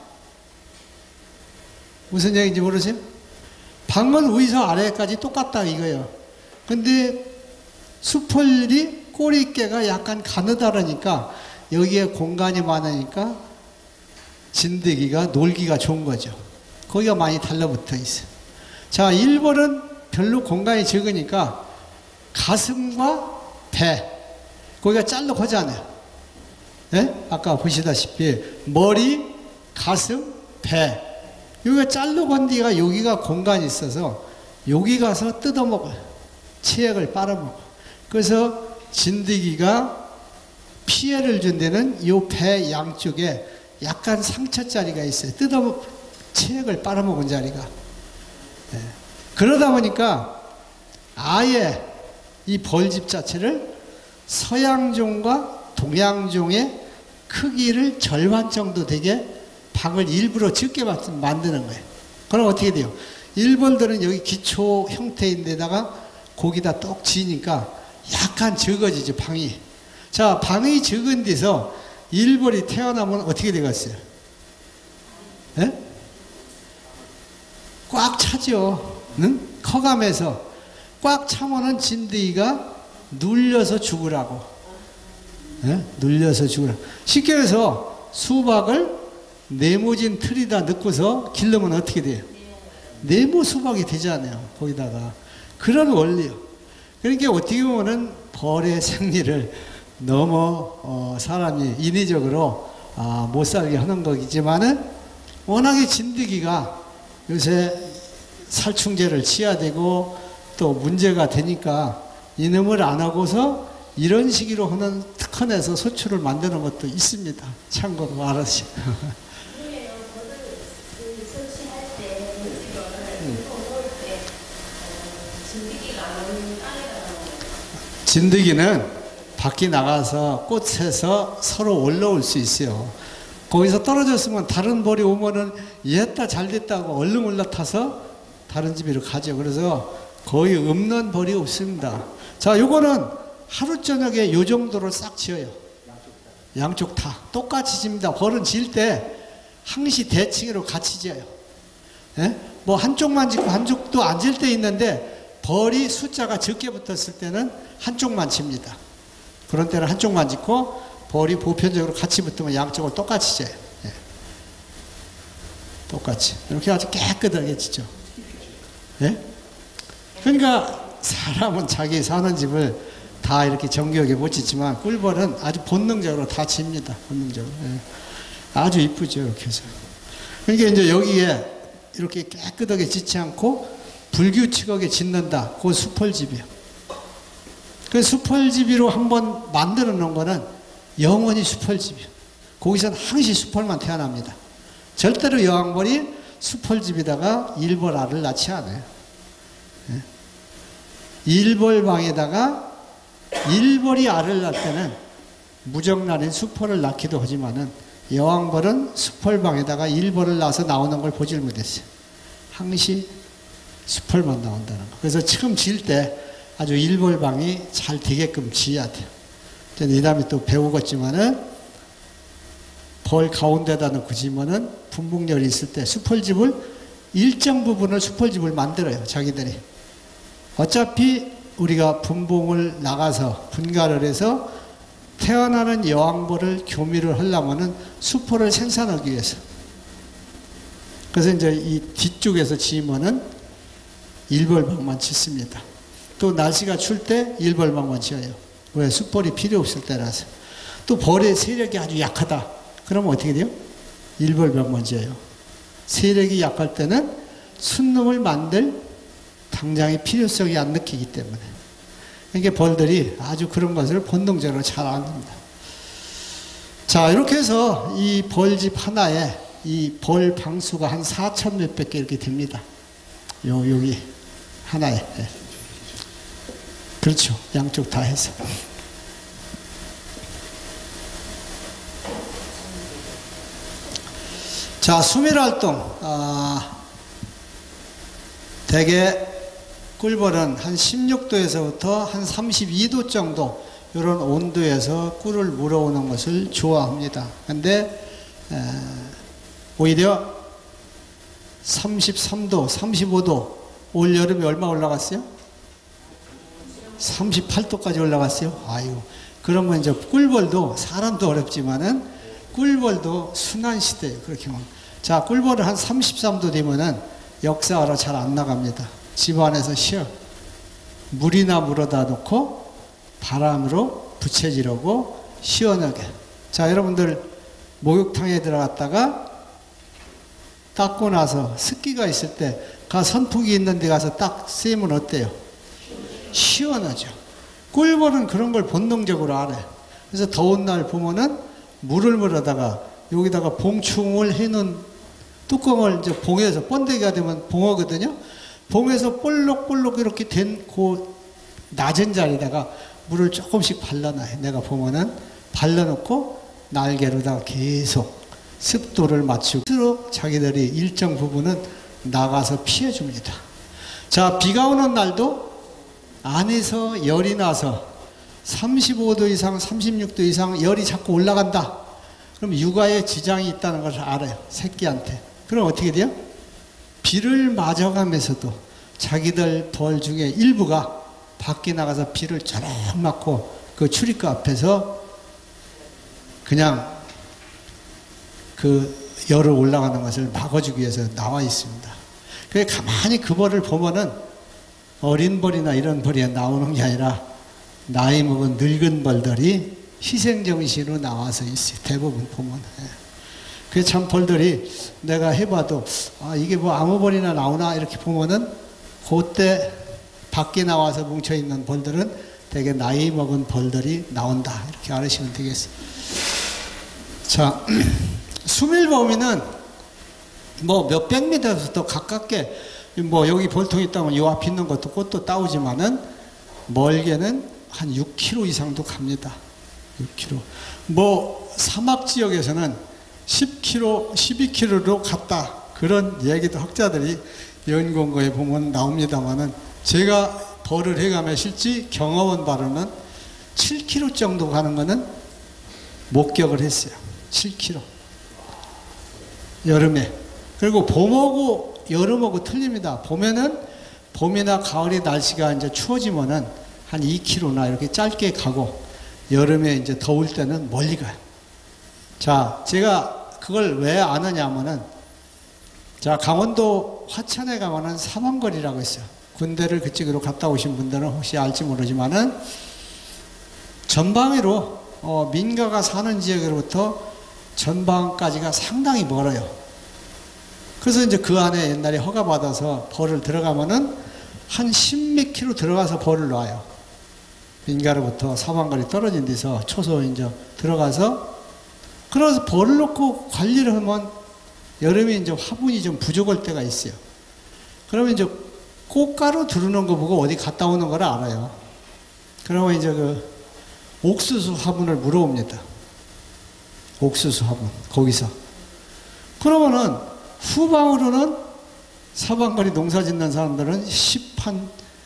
무슨 얘기인지 모르세요? 방은 위에서 아래까지 똑같다 이거예요. 근데 수펄이 꼬리깨가 약간 가느다르니까 여기에 공간이 많으니까 진드기가 놀기가 좋은 거죠. 거기가 많이 달라붙어 있어요. 자, 일벌은 별로 공간이 적으니까 가슴과 배, 거기가 짤로 하잖아요. 네? 아까 보시다시피 머리, 가슴, 배, 여기가 짤로 건 데가 여기가 공간이 있어서 여기 가서 뜯어먹어요. 치액을 빨아먹어. 그래서 진드기가 피해를 준 데는 이 배 양쪽에 약간 상처 자리가 있어요. 치액을 빨아먹은 자리가. 네. 그러다 보니까 아예 이 벌집 자체를 서양종과 동양종의 크기를 절반 정도 되게 방을 일부러 적게 만드는 거예요. 그럼 어떻게 돼요? 일벌들은 여기 기초 형태인데다가 거기다 똑 지니까 약간 적어지죠, 방이. 자, 방이 적은 데서 일벌이 태어나면 어떻게 되겠어요? 예? 꽉 차죠. 응? 커가면서 꽉 차면은 진드기가 눌려서 죽으라고. 예? 눌려서 죽으라고. 쉽게 해서 수박을 네모진 틀에다 넣고서 길르면 어떻게 돼요? 네모 수박이 되잖아요. 거기다가. 그런 원리요. 그러니까 어떻게 보면은 벌의 생리를 너무 사람이 인위적으로 못 살게 하는 거겠지만은 워낙에 진드기가 요새 살충제를 치야 되고 또 문제가 되니까 이놈을 안 하고서 이런 식으로 하는 특허내서 소출을 만드는 것도 있습니다. 참고로 알았어요. 진드기는 밖에 나가서 꽃에서 서로 올라올 수 있어요. 거기서 떨어졌으면 다른 벌이 오면은 얘다 잘 됐다고 얼른 올라타서 다른 집으로 가죠. 그래서 거의 없는 벌이 없습니다. 자, 요거는 하루 저녁에 요 정도로 싹 지어요. 양쪽 다 똑같이 집니다. 벌은 질 때 항시 대칭으로 같이 지어요. 예? 뭐 한쪽만 짓고 한쪽도 안 질 때 있는데 벌이 숫자가 적게 붙었을 때는 한쪽만 칩니다. 그런 때는 한쪽만 짓고 벌이 보편적으로 같이 붙으면 양쪽을 똑같이 져요. 예. 똑같이. 이렇게 아주 깨끗하게 지죠. 예? 그러니까 사람은 자기 사는 집을 다 이렇게 정교하게 못 짓지만 꿀벌은 아주 본능적으로 다 집니다. 본능적으로. 예. 아주 이쁘죠. 이렇게 해서. 그러니까 이제 여기에 이렇게 깨끗하게 짓지 않고 불규칙하게 짓는다. 그건 수펄집이에요. 그 수펄집이로 한번 만들어 놓은 거는 영원히 수펄집이에요. 거기서는 항시 수펄만 태어납니다. 절대로 여왕벌이 수펄집에다가 일벌알을 낳지 않아요. 예? 일벌방에다가 일벌이 알을 낳을 때는 무정란인 수펄을 낳기도 하지만은 여왕벌은 수펄방에다가 일벌을 낳아서 나오는 걸 보질 못했어요. 항시 수펄만 나온다는 거. 그래서 처음 지을 때 아주 일벌방이 잘 되게끔 지어야 돼요. 저는 이 다음에 또 배우겠지만은 벌 가운데다 놓고 지면은 분봉열이 있을 때 수펄집을 일정 부분을 수펄집을 만들어요. 자기들이. 어차피 우리가 분봉을 나가서 분갈을 해서 태어나는 여왕벌을 교미를 하려면은 수포를 생산하기 위해서. 그래서 이제 이 뒤쪽에서 지으면은 일벌방만 짓습니다. 또 날씨가 추울 때 일벌방만 지어요. 왜? 숯벌이 필요 없을 때라서. 또 벌의 세력이 아주 약하다. 그러면 어떻게 돼요? 일벌백문제예요. 세력이 약할 때는 순놈을 만들 당장의 필요성이 안 느끼기 때문에. 그러니까 벌들이 아주 그런 것을 본능적으로 잘 압니다. 자, 이렇게 해서 이 벌집 하나에 이 벌 방수가 한 4천 몇백 개 이렇게 됩니다. 여기 하나에. 네. 그렇죠. 양쪽 다 해서. 자, 수밀활동. 대개 꿀벌은 한 16도에서부터 한 32도 정도 이런 온도에서 꿀을 물어오는 것을 좋아합니다. 근데 오히려 33도, 35도, 올 여름에 얼마 올라갔어요? 38도까지 올라갔어요. 아유, 그러면 이제 꿀벌도, 사람도 어렵지만은 꿀벌도 순환시대예요. 그렇게 하면. 자, 꿀벌은 한 33도 되면은 역사하러 잘 안 나갑니다. 집 안에서 쉬어. 물이나 물어다 놓고 바람으로 부채질하고 시원하게. 자, 여러분들 목욕탕에 들어갔다가 닦고 나서 습기가 있을 때 선풍기 있는 데 가서 딱 쐬면 어때요? 시원하죠. 꿀벌은 그런 걸 본능적으로 알아요. 그래서 더운 날 보면은 물을 물어다가 여기다가 봉충을 해놓은 뚜껑을 이제 봉에서 번데기가 되면 봉어거든요. 봉에서 볼록볼록 이렇게 된 그 낮은 자리다가 물을 조금씩 발라놔요. 내가 보면은 발라놓고 날개로다가 계속 습도를 맞추고 스스로 자기들이 일정 부분은 나가서 피해줍니다. 자, 비가 오는 날도 안에서 열이 나서 35도 이상, 36도 이상 열이 자꾸 올라간다. 그럼 육아에 지장이 있다는 것을 알아요. 새끼한테. 그럼 어떻게 돼요? 비를 맞아가면서도 자기들 벌 중에 일부가 밖에 나가서 비를 쫙 맞고 그 출입구 앞에서 그냥 그 열을 올라가는 것을 막아주기 위해서 나와 있습니다. 그래 가만히 그 벌을 보면은 어린 벌이나 이런 벌이 나오는 게 아니라 나이 먹은 늙은 벌들이 희생정신으로 나와서 있어요. 대부분 보면. 그래서 참 벌들이 내가 해봐도 이게 뭐 아무 벌이나 나오나 이렇게 보면은 그때 밖에 나와서 뭉쳐있는 벌들은 되게 나이 먹은 벌들이 나온다. 이렇게 알으시면 되겠어요. 자, 수밀범위는 뭐 몇백 미터부터 가깝게 뭐 여기 벌통이 있다면 요 앞에 있는 것도 꽃도 따오지만은 멀게는 한 6km 이상도 갑니다. 6km. 뭐 사막 지역에서는 10km, 12km로 갔다. 그런 얘기도 학자들이 연구원고에 보면 나옵니다만은 제가 벌을 해가며 실제 경험한 바로는 7km 정도 가는 거는 목격을 했어요. 7km. 여름에. 그리고 봄하고 여름하고 틀립니다. 봄이나 가을에 날씨가 이제 추워지면은 한 2km나 이렇게 짧게 가고 여름에 이제 더울 때는 멀리 가요. 자, 제가 그걸 왜 아느냐 하면은 자, 강원도 화천에 가면은 사방거리라고 있어요. 군대를 그쪽으로 갔다 오신 분들은 혹시 알지 모르지만은 전방위로 민가가 사는 지역으로부터 전방까지가 상당히 멀어요. 그래서 이제 그 안에 옛날에 허가받아서 벌을 들어가면은 한 10몇 킬로 들어가서 벌을 놔요. 민가로부터 사방거리 떨어진 데서 초소 이제 들어가서 그래서 벌을 놓고 관리를 하면 여름에 이제 화분이 좀 부족할 때가 있어요. 그러면 이제 꽃가루 두르는 거 보고 어디 갔다 오는 걸 알아요. 그러면 이제 그 옥수수 화분을 물어옵니다. 옥수수 화분 거기서. 그러면은 후방으로는 사방거리 농사 짓는 사람들은 10km,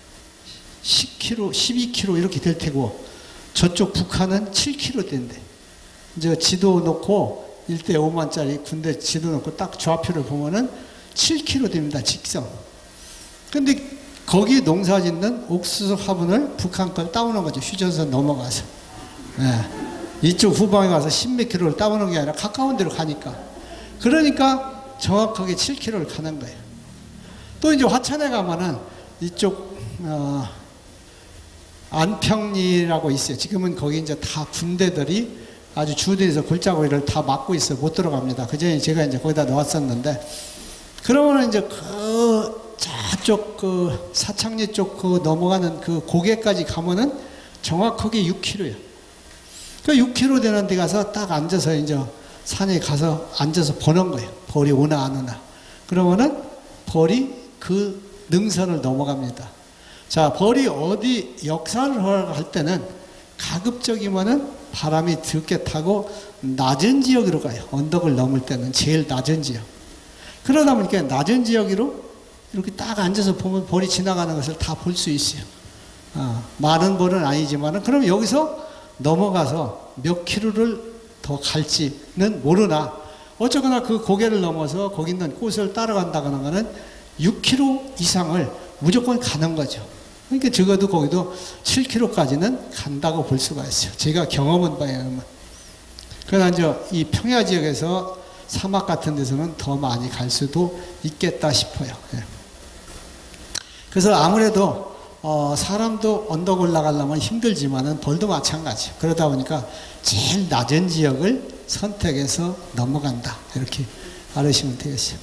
12km 이렇게 될 테고 저쪽 북한은 7km 된대. 이제 지도 놓고 1대 5만짜리 군대 지도 놓고 딱 좌표를 보면은 7km 됩니다. 직선. 근데 거기 농사 짓는 옥수수 화분을 북한 걸 따오는 거죠. 휴전선 넘어가서. 네. 이쪽 후방에 가서 10몇 킬로를 따오는 게 아니라 가까운 데로 가니까. 그러니까 정확하게 7km를 가는 거예요. 또 이제 화천에 가면은 이쪽 안평리라고 있어요. 지금은 거기 이제 다 군대들이 아주 주들에서 골짜기를 다 막고 있어 못 들어갑니다. 그 전에 제가 이제 거기다 놓았었는데, 그러면은 이제 저쪽 사창리 쪽 넘어가는 그 고개까지 가면은 정확하게 6km예요. 그 6km 되는 데 가서 딱 앉아서 이제 산에 가서 앉아서 보는 거예요. 벌이 오나 안 오나. 그러면은 벌이 그 능선을 넘어갑니다. 자, 벌이 어디 역사를 할 때는 가급적이면은 바람이 득게 타고 낮은 지역으로 가요. 언덕을 넘을 때는 제일 낮은 지역. 그러다 보니까 낮은 지역으로 이렇게 딱 앉아서 보면 벌이 지나가는 것을 다 볼 수 있어요. 많은 벌은 아니지만은, 그럼 여기서 넘어가서 몇 킬로를 더 갈지는 모르나, 어쩌거나 그 고개를 넘어서 거기 있는 꽃을 따라간다거나 하는 6km 이상을 무조건 가는 거죠. 그러니까 적어도 거기도 7km까지는 간다고 볼 수가 있어요. 제가 경험한 바에 의하면. 그러나 이제 이 평야 지역에서 사막 같은 데서는 더 많이 갈 수도 있겠다 싶어요. 예. 그래서 아무래도 사람도 언덕 올라가려면 힘들지만은 벌도 마찬가지예요. 그러다 보니까 제일 낮은 지역을 선택해서 넘어간다. 이렇게 알으시면 되겠어요.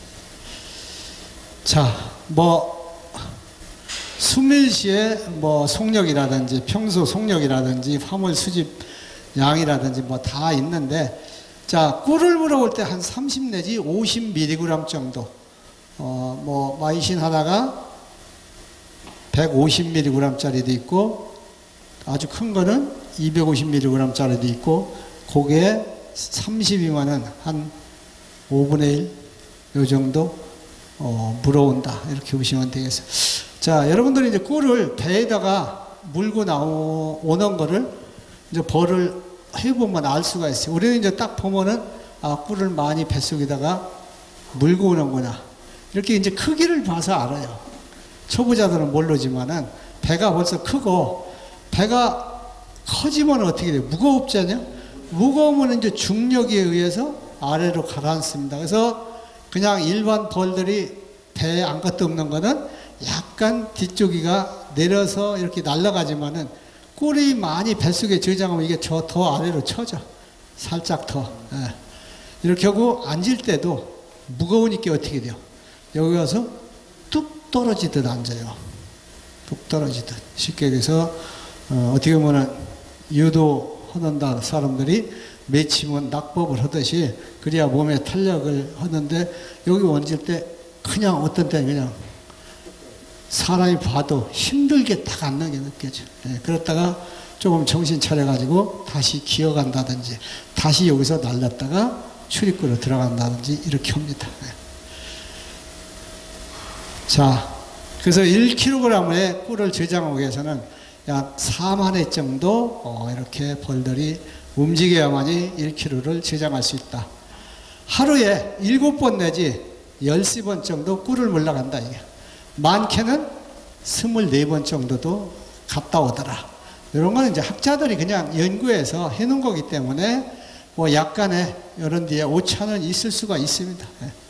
자, 수밀시의 속력이라든지 평소 속력이라든지 화물 수집 양이라든지 다 있는데, 자, 꿀을 물어볼 때 한 30 내지 50mg 정도, 마이신 하나가 150mg 짜리도 있고, 아주 큰 거는 250mg 짜리도 있고, 그게 30이면은 한 5분의 1, 요 정도, 물어온다. 이렇게 보시면 되겠어요. 자, 여러분들이 이제 꿀을 배에다가 물고 오는 거를 이제 벌을 해보면 알 수가 있어요. 우리는 이제 딱 보면은, 꿀을 많이 뱃속에다가 물고 오는구나. 이렇게 이제 크기를 봐서 알아요. 초보자들은 모르지만은, 배가 벌써 크고, 배가 커지면 어떻게 돼요? 무겁지 않냐? 무거우면 이제 중력에 의해서 아래로 가라앉습니다. 그래서 그냥 일반 벌들이 배에 아무것도 없는 거는 약간 뒤쪽이가 내려서 이렇게 날아가지만은, 꿀이 많이 뱃속에 저장하면 이게 더 아래로 쳐져. 살짝 더. 예. 이렇게 하고 앉을 때도 무거우니까 어떻게 돼요? 여기 와서 뚝 떨어지듯 앉아요. 뚝 떨어지듯. 쉽게 얘기해서, 어떻게 보면 유도하는 사람들이 매치면 낙법을 하듯이, 그래야 몸에 탄력을 하는데, 여기 앉을 때 그냥 어떤 때는 그냥 사람이 봐도 힘들게 딱 앉는 게 느껴져. 예, 그렇다가 조금 정신 차려가지고 다시 기어간다든지, 다시 여기서 날렸다가 출입구로 들어간다든지 이렇게 합니다. 예. 자, 그래서 1kg의 꿀을 저장하기 위해서는 약 4만 회 정도 이렇게 벌들이 움직여야만이 1kg를 저장할 수 있다. 하루에 7번 내지 13번 정도 꿀을 물러간다. 이게. 많게는 24번 정도도 갔다 오더라. 이런 거는 이제 학자들이 그냥 연구해서 해놓은 거기 때문에 약간의 이런 데에 오차는 있을 수가 있습니다.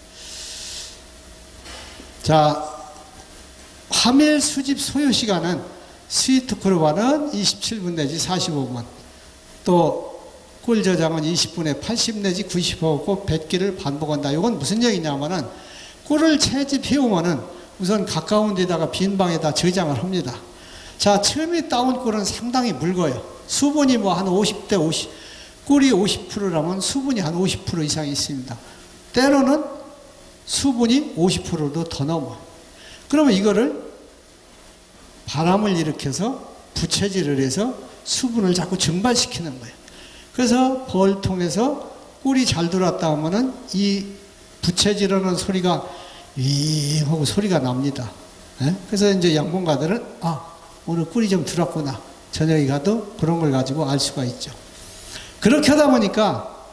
자, 화밀 수집 소요 시간은 스위트 크루바는 27분 내지 45분, 또 꿀 저장은 20분에 80 내지 90하고 100기를 반복한다. 이건 무슨 얘기냐면은, 꿀을 채집해오면은 우선 가까운 데다가 빈 방에다 저장을 합니다. 자, 처음에 따온 꿀은 상당히 묽어요. 수분이 한 50대 50, 꿀이 50%라면 수분이 한 50% 이상 있습니다. 때로는 수분이 50%도 더 넘어. 그러면 이거를 바람을 일으켜서 부채질을 해서 수분을 자꾸 증발시키는 거예요. 그래서 벌통에서 꿀이 잘 들어왔다 하면은 이 부채질하는 소리가 윙 하고 소리가 납니다. 예? 그래서 이제 양봉가들은 오늘 꿀이 좀 들어왔구나. 저녁에 가도 그런 걸 가지고 알 수가 있죠. 그렇게 하다 보니까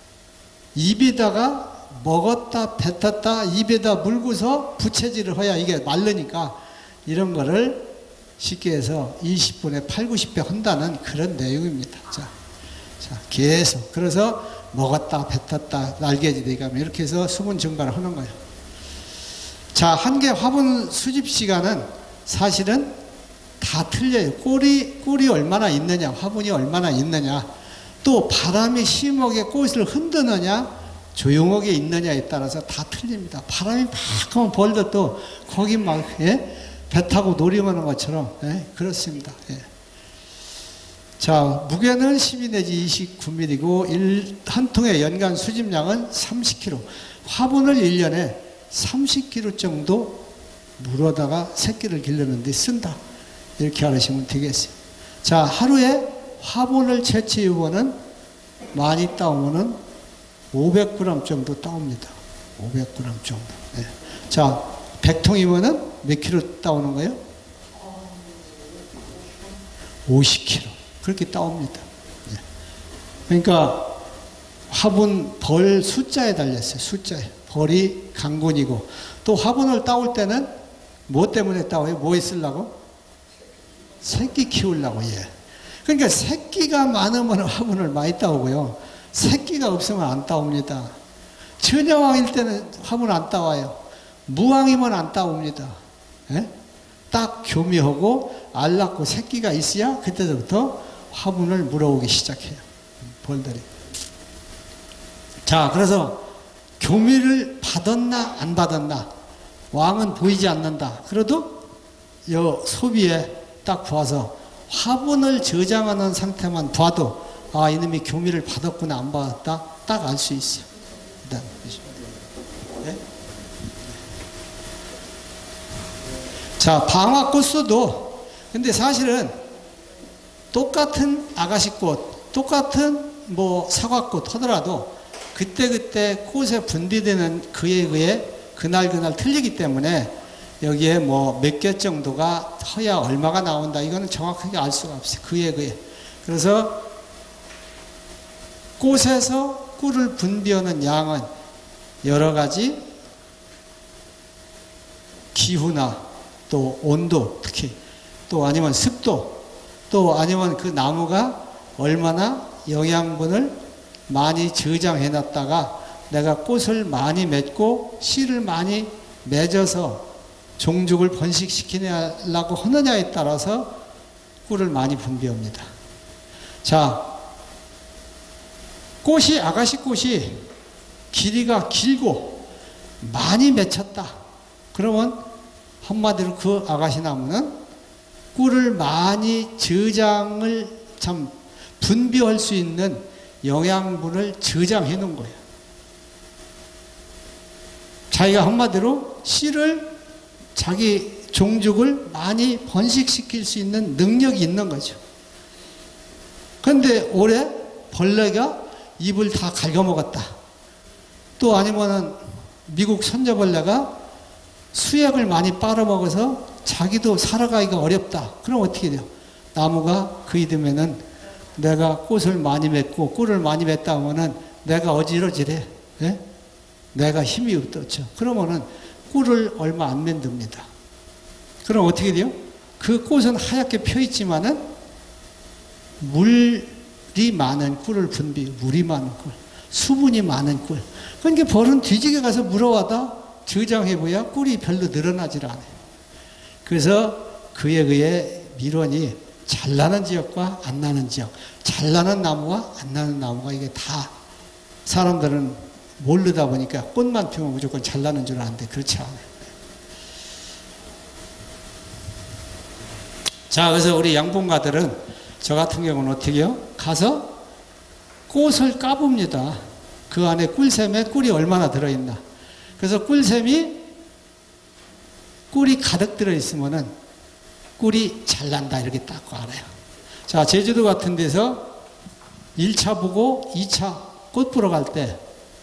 입에다가 먹었다 뱉었다 입에다 물고서 부채질을 해야 이게 마르니까, 이런 거를 쉽게 해서 20분에 8, 90배 한다는 그런 내용입니다. 자, 계속. 그래서 먹었다 뱉었다 날개지 되가면 이렇게 해서 수분 증발을 하는 거예요. 자, 한 개 화분 수집 시간은 사실은 다 틀려요. 꿀이 얼마나 있느냐, 화분이 얼마나 있느냐, 또 바람이 심하게 꽃을 흔드느냐 조용하게 있느냐에 따라서 다 틀립니다. 바람이 막 하면 벌들도 거기 막 배 타고 놀이하는 것처럼 그렇습니다. 자, 무게는 12 내지 29mm이고 한 통의 연간 수집량은 30kg. 화분을 1년에 30kg 정도 물어다가 새끼를 기르는 데 쓴다. 이렇게 알으시면 되겠어요. 자, 하루에 화분을 채취해보는 많이 따오면은 500g 정도 따옵니다. 500g 정도. 자, 100통이면은 몇 킬로 따오는 거예요? 50kg. 그렇게 따옵니다. 그러니까 화분 벌 숫자에 달렸어요. 숫자에. 벌이 강군이고, 또 화분을 따올 때는 뭐 때문에 따와요? 뭐 있으려고? 새끼 키우려고. 그러니까 새끼가 많으면 화분을 많이 따오고요. 새끼가 없으면 안 따옵니다. 처녀왕일 때는 화분 안 따와요. 무왕이면 안 따옵니다. 딱 교미하고 알 낳고 새끼가 있어야 그때부터 화분을 물어오기 시작해요. 벌들이. 자, 그래서 교미를 받았나 안 받았나 왕은 보이지 않는다. 그래도 요 소비에 딱 봐서 화분을 저장하는 상태만 봐도 아, 이놈이 교미를 받았구나 안 받았다 딱 알 수 있어요. 일단 자, 방화꽃도 근데 사실은 똑같은 아가씨꽃, 똑같은 뭐 사과꽃 하더라도 그때그때 꽃에 분비되는 그에 의해 그날 틀리기 때문에 여기에 뭐 몇 개 정도가 허야 얼마가 나온다 이거는 정확하게 알 수가 없어요. 그에 의해. 그래서 꽃에서 꿀을 분비하는 양은 여러 가지 기후나 또 온도 특히 또 아니면 습도 또 아니면 그 나무가 얼마나 영양분을 많이 저장해 놨다가 내가 꽃을 많이 맺고 씨를 많이 맺어서 종죽을 번식시키려고 하느냐에 따라서 꿀을 많이 분비합니다. 자, 꽃이 아가씨 꽃이 길이가 길고 많이 맺혔다. 그러면 한마디로 그 아가씨 나무는 꿀을 많이 저장을 참 분비할 수 있는 영양분을 저장해 놓은 거예요. 자기가 한마디로 씨를 자기 종죽을 많이 번식시킬 수 있는 능력이 있는 거죠. 그런데 올해 벌레가 잎을 다 갉아먹었다. 또 아니면은 미국 선저벌레가 수액을 많이 빨아먹어서 자기도 살아가기가 어렵다. 그럼 어떻게 돼요? 나무가 그이 되면은 내가 꽃을 많이 맺고 꿀을 많이 맺다 하면은 내가 어지러지래. 내가 힘이 없죠. 그러면은 꿀을 얼마 안 만듭니다. 그럼 어떻게 돼요? 그 꽃은 하얗게 펴 있지만은 물이 많은 꿀을 물이 많은 꿀, 수분이 많은 꿀. 그러니까 벌은 뒤지게 가서 물어와다 저장해봐야 꿀이 별로 늘어나질 않아요. 그래서 그에 의해 밀원이 잘 나는 지역과 안 나는 지역, 잘 나는 나무와 안 나는 나무가 이게 다 사람들은 모르다 보니까 꽃만 피우면 무조건 잘 나는 줄 아는데 그렇지 않아요. 자, 그래서 우리 양봉가들은 저 같은 경우는 어떻게 해요? 가서 꽃을 까봅니다. 그 안에 꿀샘에 꿀이 얼마나 들어있나. 그래서 꿀샘이 꿀이 가득 들어있으면은 꿀이 잘 난다 이렇게 딱 알아요. 자, 제주도 같은 데서 1차 보고 2차 꽃 보러 갈 때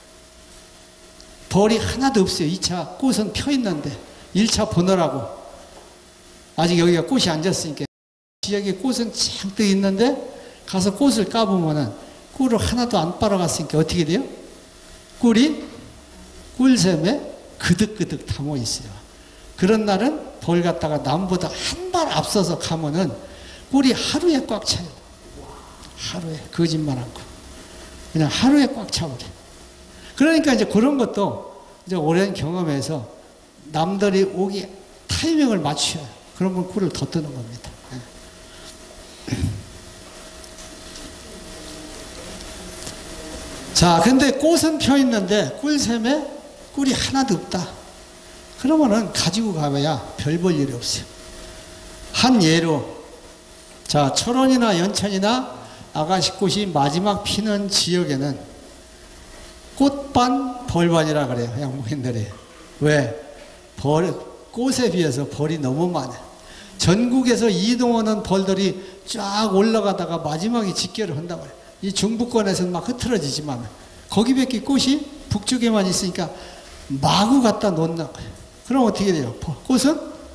벌이 하나도 없어요. 2차 꽃은 펴 있는데 1차 보느라고 아직 여기가 꽃이 안 졌으니까 지역에 꽃은 잔뜩 있는데 가서 꽃을 까보면은 꿀을 하나도 안 빨아갔으니까 어떻게 돼요? 꿀이 꿀샘에 그득그득 담아 있어요. 그런 날은 벌 갖다가 남보다 한 발 앞서서 가면은 꿀이 하루에 꽉 차요. 하루에 거짓말 않고 그냥 하루에 꽉 차버려. 그러니까 이제 그런 것도 이제 오랜 경험에서 남들이 오기 타이밍을 맞춰요. 그러면 꿀을 더 뜨는 겁니다. 자, 근데 꽃은 펴 있는데 꿀샘에 꿀이 하나도 없다. 그러면은 가지고 가봐야 별 볼 일이 없어요. 한 예로, 자, 철원이나 연천이나 아가씨꽃이 마지막 피는 지역에는 꽃반 벌반이라 그래요, 양목인들이. 왜? 꽃에 비해서 벌이 너무 많아요. 전국에서 이동하는 벌들이 쫙 올라가다가 마지막에 직결을 한다고 해요. 이 중부권에서는 막 흐트러지지만 거기밖에 꽃이 북쪽에만 있으니까 마구 갖다 놓는다고 해요. 그럼 어떻게 돼요? 꽃은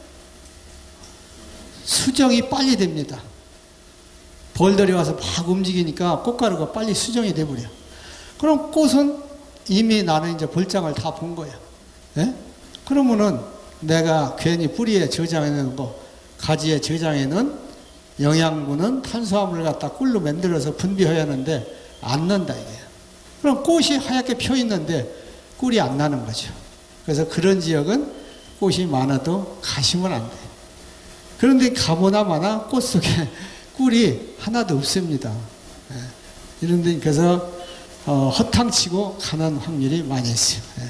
수정이 빨리 됩니다. 벌들이 와서 막 움직이니까 꽃가루가 빨리 수정이 돼버려. 그럼 꽃은 이미 나는 이제 벌장을 다 본 거예요. 예? 그러면은 내가 괜히 뿌리에 저장해 놓은 거, 가지에 저장해 놓은 영양분은 탄수화물을 갖다 꿀로 만들어서 분비해야 하는데 안 난다 이게요. 그럼 꽃이 하얗게 펴 있는데 꿀이 안 나는 거죠. 그래서 그런 지역은 꽃이 많아도 가시면 안 돼요. 그런데 가보나 마나 꽃 속에 꿀이 하나도 없습니다. 예. 이런 데 그래서 허탕치고 가는 확률이 많이 있어요. 예.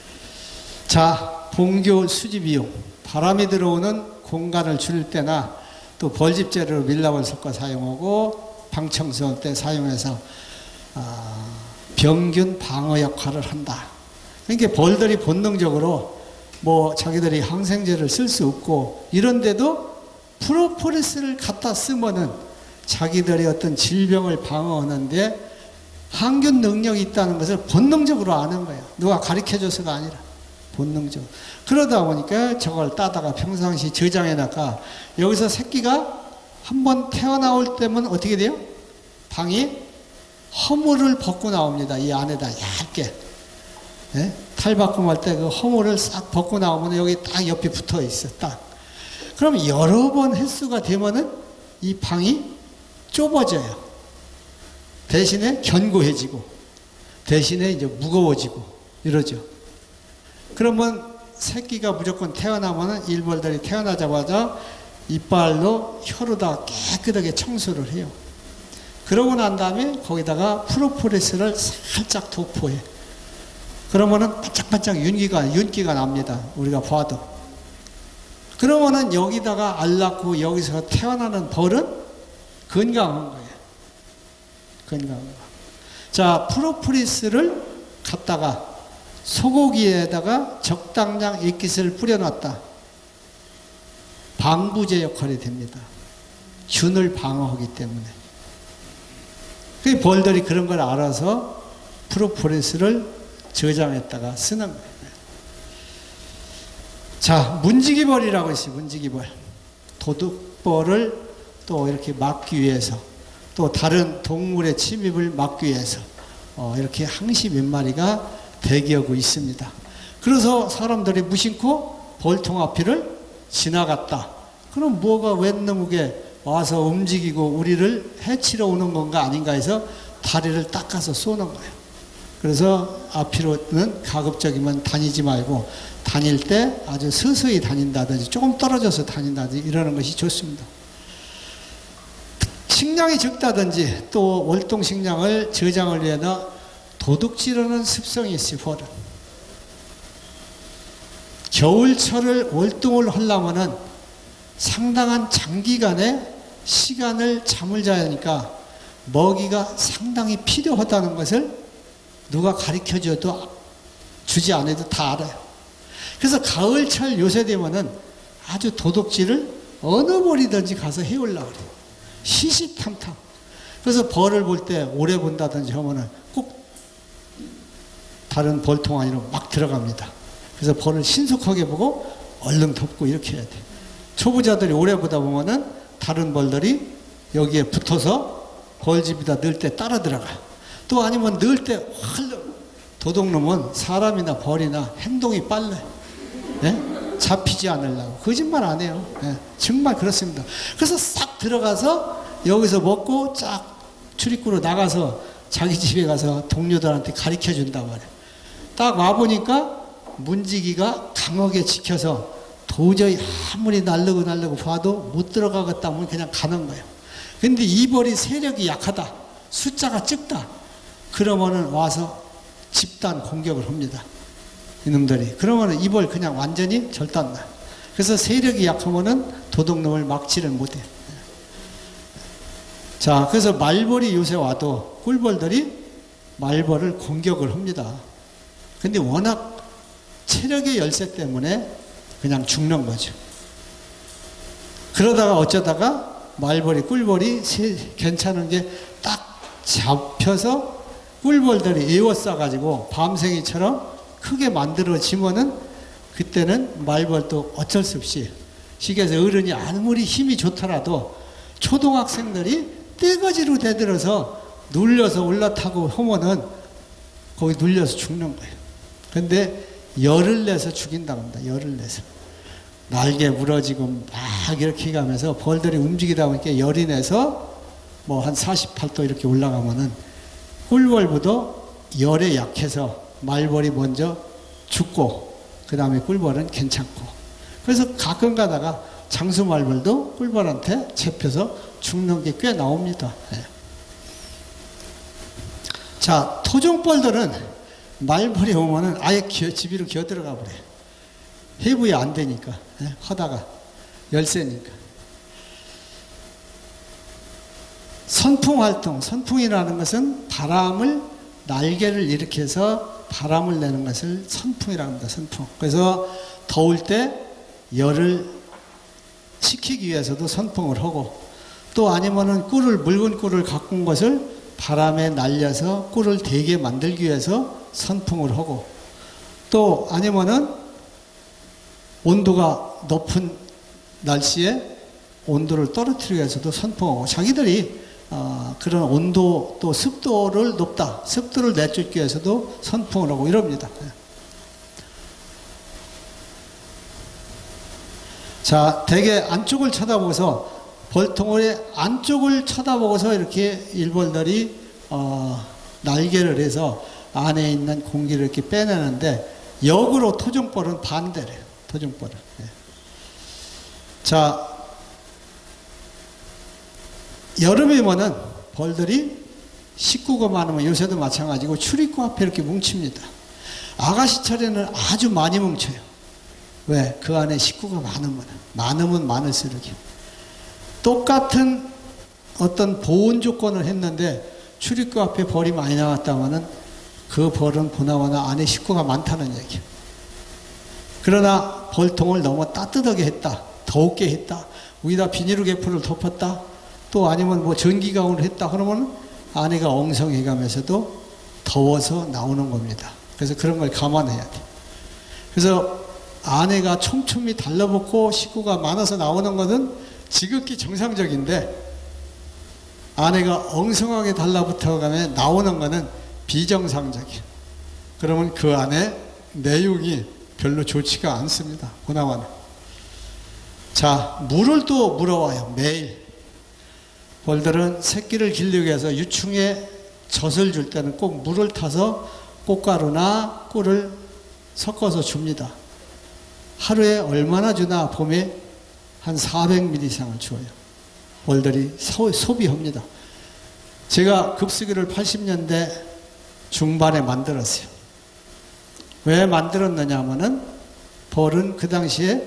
자, 봉교 수지 비용. 바람이 들어오는 공간을 줄 때나 또 벌집재료로 밀랍을 섞어 사용하고 방청소 때 사용해서 병균 방어 역할을 한다. 그러니까 벌들이 본능적으로 뭐 자기들이 항생제를 쓸 수 없고 이런데도 프로폴리스를 갖다 쓰면은 자기들의 어떤 질병을 방어하는데 항균 능력이 있다는 것을 본능적으로 아는 거예요. 누가 가르쳐줘서가 아니라 본능적으로. 그러다 보니까 저걸 따다가 평상시 저장해놨다가 여기서 새끼가 한번 태어나올 때면 어떻게 돼요? 방이 허물을 벗고 나옵니다. 이 안에다 얇게. 예? 탈바꿈할 때 그 허물을 싹 벗고 나오면 여기 딱 옆에 붙어 있어. 딱. 그럼 여러 번 횟수가 되면은 이 방이 좁아져요. 대신에 견고해지고, 대신에 이제 무거워지고, 이러죠. 그러면 새끼가 무조건 태어나면은 일벌들이 태어나자마자 이빨로 혀로다 깨끗하게 청소를 해요. 그러고 난 다음에 거기다가 프로폴리스를 살짝 도포해. 그러면은 반짝반짝 윤기가 납니다. 우리가 봐도. 그러면은 여기다가 알 낳고 여기서 태어나는 벌은 건강한 거예요. 건강한 거. 자, 프로폴리스를 갖다가 소고기에다가 적당량 액기스를 뿌려놨다. 방부제 역할이 됩니다. 균을 방어하기 때문에. 그 벌들이 그런 걸 알아서 프로폴리스를 저장했다가 쓰는 거예요. 자, 문지기벌이라고 있어요. 문지기벌. 도둑벌을 또 이렇게 막기 위해서, 또 다른 동물의 침입을 막기 위해서 이렇게 항시 몇 마리가 대기하고 있습니다. 그래서 사람들이 무심코 벌통 앞을 지나갔다. 그럼 뭐가 웬 놈에게 와서 움직이고 우리를 해치러 오는 건가 아닌가 해서 다리를 닦아서 쏘는 거예요. 그래서 앞으로는 가급적이면 다니지 말고 다닐 때 아주 서서히 다닌다든지 조금 떨어져서 다닌다든지 이러는 것이 좋습니다. 식량이 적다든지 또 월동 식량을 저장을 위해서 도둑질하는 습성이 있어요. 벌은. 겨울철을 월동을 하려면은 상당한 장기간의 시간을 잠을 자야 하니까 먹이가 상당히 필요하다는 것을 누가 가르쳐줘도 주지 않아도 다 알아요. 그래서 가을철 요새 되면은 아주 도둑질을 어느 벌이든지 가서 해오려고 그래요. 시시탐탐. 그래서 벌을 볼 때 오래 본다든지 하면은 꼭 다른 벌통 안으로 막 들어갑니다. 그래서 벌을 신속하게 보고 얼른 덮고 이렇게 해야 돼. 초보자들이 오래 보다 보면은 다른 벌들이 여기에 붙어서 벌집에다 넣을 때 따라 들어가요. 또 아니면 넣을 때 도둑놈은 사람이나 벌이나 행동이 빨라요. 예? 잡히지 않으려고. 거짓말 안 해요. 예, 정말 그렇습니다. 그래서 싹 들어가서 여기서 먹고 쫙 출입구로 나가서 자기 집에 가서 동료들한테 가르쳐 준단 말이에요. 딱 와보니까 문지기가 강하게 지켜서 도저히 아무리 날르고 봐도 못 들어가겠다 하면 그냥 가는 거예요. 근데 이 벌이 세력이 약하다. 숫자가 적다. 그러면은 와서 집단 공격을 합니다. 이놈들이. 그러면은 입을 그냥 완전히 절단나. 그래서 세력이 약하면은 도둑놈을 막지를 못해. 자, 그래서 말벌이 요새 와도 꿀벌들이 말벌을 공격을 합니다. 근데 워낙 체력의 열세 때문에 그냥 죽는 거죠. 그러다가 어쩌다가 말벌이, 꿀벌이 괜찮은 게 딱 잡혀서 꿀벌들이 에워싸가지고 밤생이처럼 크게 만들어지면은 그때는 말벌도 어쩔 수 없이 시계에서 어른이 아무리 힘이 좋더라도 초등학생들이 떼거지로 대들어서 눌려서 올라타고 하면은 거기 눌려서 죽는 거예요. 근데 열을 내서 죽인다고 합니다. 열을 내서. 날개 부러지고 막 이렇게 가면서 벌들이 움직이다 보니까 열이 내서 뭐 한 48도 이렇게 올라가면은 꿀벌보다 열에 약해서 말벌이 먼저 죽고 그 다음에 꿀벌은 괜찮고. 그래서 가끔 가다가 장수말벌도 꿀벌한테 잡혀서 죽는 게 꽤 나옵니다. 네. 자, 토종벌들은 말벌이 오면은 아예 집 위로 기어 들어가 버려요. 해부에 안 되니까. 네? 하다가 열쇠니까. 선풍 활동, 선풍이라는 것은 바람을, 날개를 일으켜서 바람을 내는 것을 선풍이라고 합니다. 선풍. 그래서 더울 때 열을 식히기 위해서도 선풍을 하고, 또 아니면은 꿀을, 묽은 꿀을 갖고 온 것을 바람에 날려서 꿀을 되게 만들기 위해서 선풍을 하고, 또 아니면은 온도가 높은 날씨에 온도를 떨어뜨리기 위해서도 선풍하고, 자기들이 그런 온도 또 습도를 높다, 습도를 내쫓기 위해서도 선풍을 하고 이럽니다. 자, 대개 안쪽을 쳐다보고서, 벌통의 안쪽을 쳐다보고서 이렇게 일벌들이 날개를 해서 안에 있는 공기를 이렇게 빼내는데, 역으로 토종벌은 반대래요. 토종벌은. 자, 여름이면은 벌들이 식구가 많으면, 요새도 마찬가지고 출입구 앞에 이렇게 뭉칩니다. 아가씨철에는 아주 많이 뭉쳐요. 왜? 그 안에 식구가 많으면 많을수록. 똑같은 어떤 보온 조건을 했는데 출입구 앞에 벌이 많이 나왔다면은 그 벌은 보나마나 안에 식구가 많다는 얘기예요. 그러나 벌통을 너무 따뜻하게 했다, 더웁게 했다, 위에다 비닐 개포를 덮었다, 또 아니면 뭐 전기가온을 했다 그러면 안에가 엉성해가면서도 더워서 나오는 겁니다. 그래서 그런 걸 감안해야 돼. 그래서 안에가 촘촘히 달라붙고 식구가 많아서 나오는 것은 지극히 정상적인데, 안에가 엉성하게 달라붙어가면 나오는 것은 비정상적이에요. 그러면 그 안에 내용이 별로 좋지가 않습니다. 보나마나. 자, 물을 또 물어와요. 매일. 벌들은 새끼를 기르기 위해서 유충에 젖을 줄 때는 꼭 물을 타서 꽃가루나 꿀을 섞어서 줍니다. 하루에 얼마나 주나 봄에 한 400ml 이상을 줘요. 벌들이 소비합니다. 제가 급수기를 80년대 중반에 만들었어요. 왜 만들었느냐 하면은 벌은 그 당시에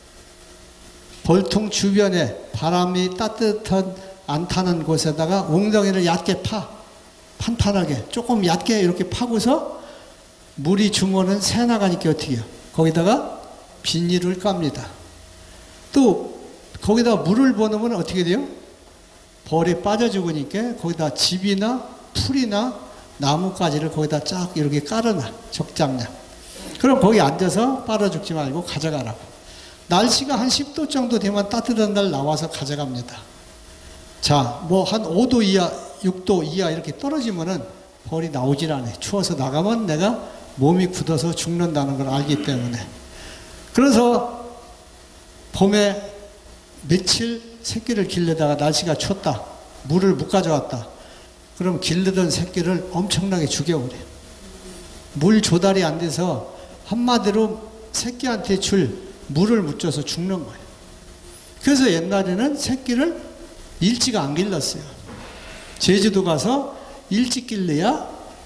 벌통 주변에 바람이 따뜻한 안 타는 곳에다가 웅덩이를 얕게 판판하게 조금 얕게 이렇게 파고서 물이 주면은 새 나가니까 어떻게 해요? 거기다가 비닐을 깝니다. 또 거기다 물을 부어놓으면 어떻게 돼요? 벌이 빠져 죽으니까 거기다 집이나 풀이나 나뭇가지를 거기다 쫙 이렇게 깔아놔. 적장량. 그럼 거기 앉아서 빨아 죽지 말고 가져가라고. 날씨가 한 10도 정도 되면 따뜻한 날 나와서 가져갑니다. 자, 뭐 한 5도 이하, 6도 이하 이렇게 떨어지면은 벌이 나오질 않아요. 추워서 나가면 내가 몸이 굳어서 죽는다는 걸 알기 때문에. 그래서 봄에 며칠 새끼를 기르다가 날씨가 춥다, 물을 못 가져왔다, 그럼 기르던 새끼를 엄청나게 죽여버려요. 물 조달이 안 돼서 한마디로 새끼한테 줄 물을 묻혀서 죽는 거예요. 그래서 옛날에는 새끼를 일찍 안 길렀어요. 제주도 가서 일찍 길러야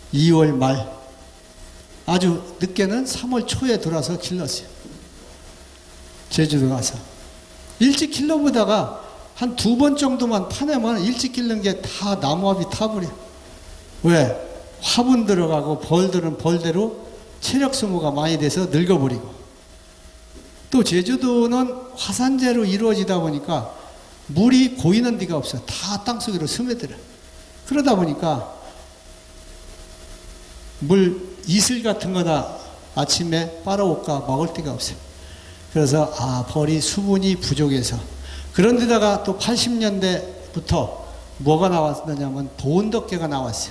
2월 말, 아주 늦게는 3월 초에 들어와서 길렀어요. 제주도 가서. 일찍 길러보다가 한 2번 정도만 파내면 일찍 길른 게 다 나무합이 타버려. 왜? 화분 들어가고 벌들은 벌대로 체력 소모가 많이 돼서 늙어버리고, 또 제주도는 화산재로 이루어지다 보니까 물이 고이는 데가 없어. 다 땅속으로 스며들어. 그러다 보니까 물 이슬 같은 거나 아침에 빨아올까 먹을 데가 없어요. 그래서 벌이 수분이 부족해서. 그런데다가 또 80년대부터 뭐가 나왔느냐면 보온덮개가 나왔어요.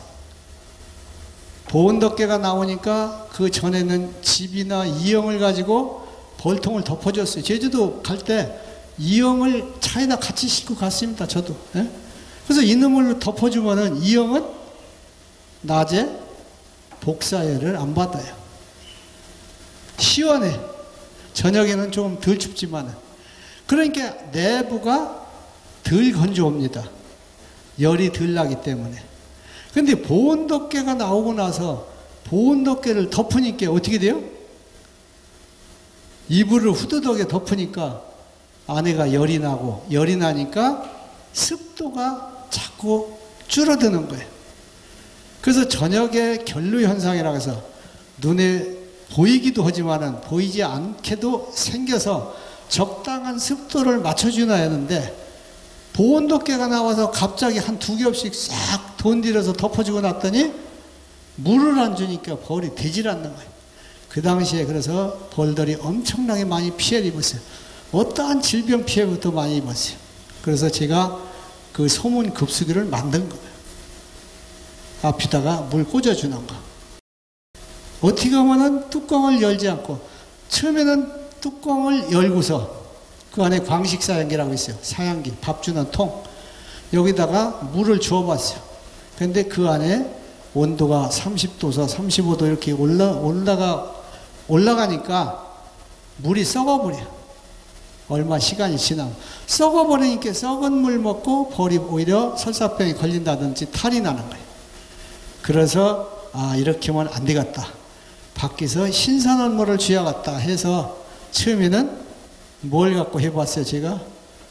보온덮개가 나오니까 그 전에는 집이나 이형을 가지고 벌통을 덮어줬어요. 제주도 갈 때 이형을 차에다 같이 싣고 갔습니다. 저도. 예? 그래서 이놈을 덮어주면은 이형은 낮에 복사열을 안 받아요. 시원해. 저녁에는 좀 덜 춥지만은. 그러니까 내부가 덜 건조합니다. 열이 덜 나기 때문에. 근데 보온덮개가 나오고 나서 보온덮개를 덮으니까 어떻게 돼요? 이불을 후두덕에 덮으니까 안에가 열이 나고, 열이 나니까 습도가 자꾸 줄어드는 거예요. 그래서 저녁에 결루현상이라고 해서 눈에 보이기도 하지만은 보이지 않게도 생겨서 적당한 습도를 맞춰주나야 하는데, 보온덮개가 나와서 갑자기 한 2겹씩 싹 돈 들여서 덮어주고 났더니 물을 안 주니까 벌이 되질 않는 거예요. 그 당시에 그래서 벌들이 엄청나게 많이 피해를 입었어요. 어떠한 질병 피해부터 많이 입었어요. 그래서 제가 그 소문 급수기를 만든 거예요. 앞에다가 물 꽂아주는 거. 어떻게 하면은 뚜껑을 열지 않고, 처음에는 뚜껑을 열고서 그 안에 광식사양기라고 있어요. 사양기, 밥 주는 통. 여기다가 물을 주어봤어요. 근데 그 안에 온도가 30도에서 35도 이렇게 올라가니까 물이 썩어버려. 얼마 시간이 지나면. 썩어버리니까 썩은 물 먹고 벌이 오히려 설사병이 걸린다든지 탈이 나는 거예요. 그래서 이렇게 하면 안 되겠다. 밖에서 신선한 물을 줘야겠다 해서 처음에는 뭘 갖고 해봤어요. 제가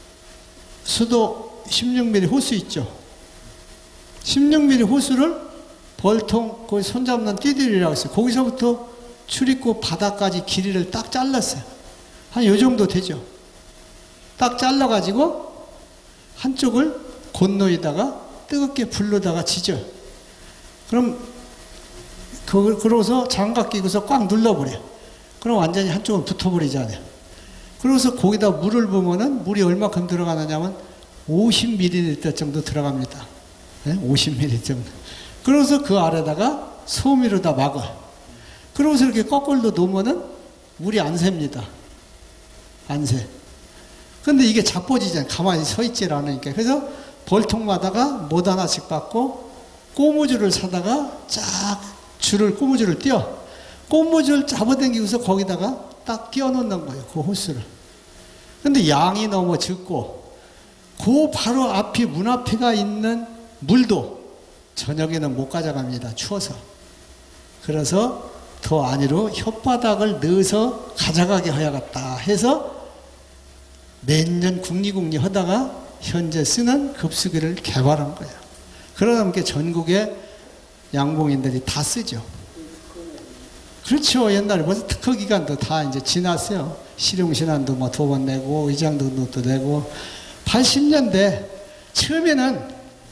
수도 16mm 호수 있죠. 16mm 호수를 벌통 거기 손잡는 띠들이라고 했어요. 거기서부터 출입구 바닥까지 길이를 딱 잘랐어요. 한 요 정도 되죠. 딱 잘라가지고 한쪽을 건너에다가 뜨겁게 불로다가 지져요. 그럼 그러고서 장갑 끼고서 꽉 눌러버려. 그럼 완전히 한쪽은 붙어버리잖아요. 그래서 거기다 물을 부으면은 물이 얼마큼 들어가느냐면 50ml 정도 들어갑니다. 네? 50ml 정도. 그래서 그 아래다가 소미로다 막아요. 그러고서 이렇게 거꾸로 놓으면은 물이 안 셉니다. 안 새. 근데 이게 자빠지잖아요. 가만히 서 있질 않으니까. 그래서 벌통마다가 못 하나씩 받고 고무줄을 사다가 쫙 고무줄을 띄어. 고무줄 잡아당기고서 거기다가 딱 끼워 놓는 거예요. 그 호스를. 근데 양이 너무 적고, 그 바로 앞이 문 앞에가 있는 물도 저녁에는 못 가져갑니다. 추워서. 그래서 더 안으로 혓바닥을 넣어서 가져가게 해야겠다 해서 몇 년 국리국리 하다가 현재 쓰는 급수기를 개발한 거예요. 그러다 보니까 전국의 양봉인들이 다 쓰죠. 그렇죠. 옛날에 벌써 특허 기간도 다 이제 지났어요. 실용신안도 뭐 2번 내고, 의장 등록도 내고. 80년대 처음에는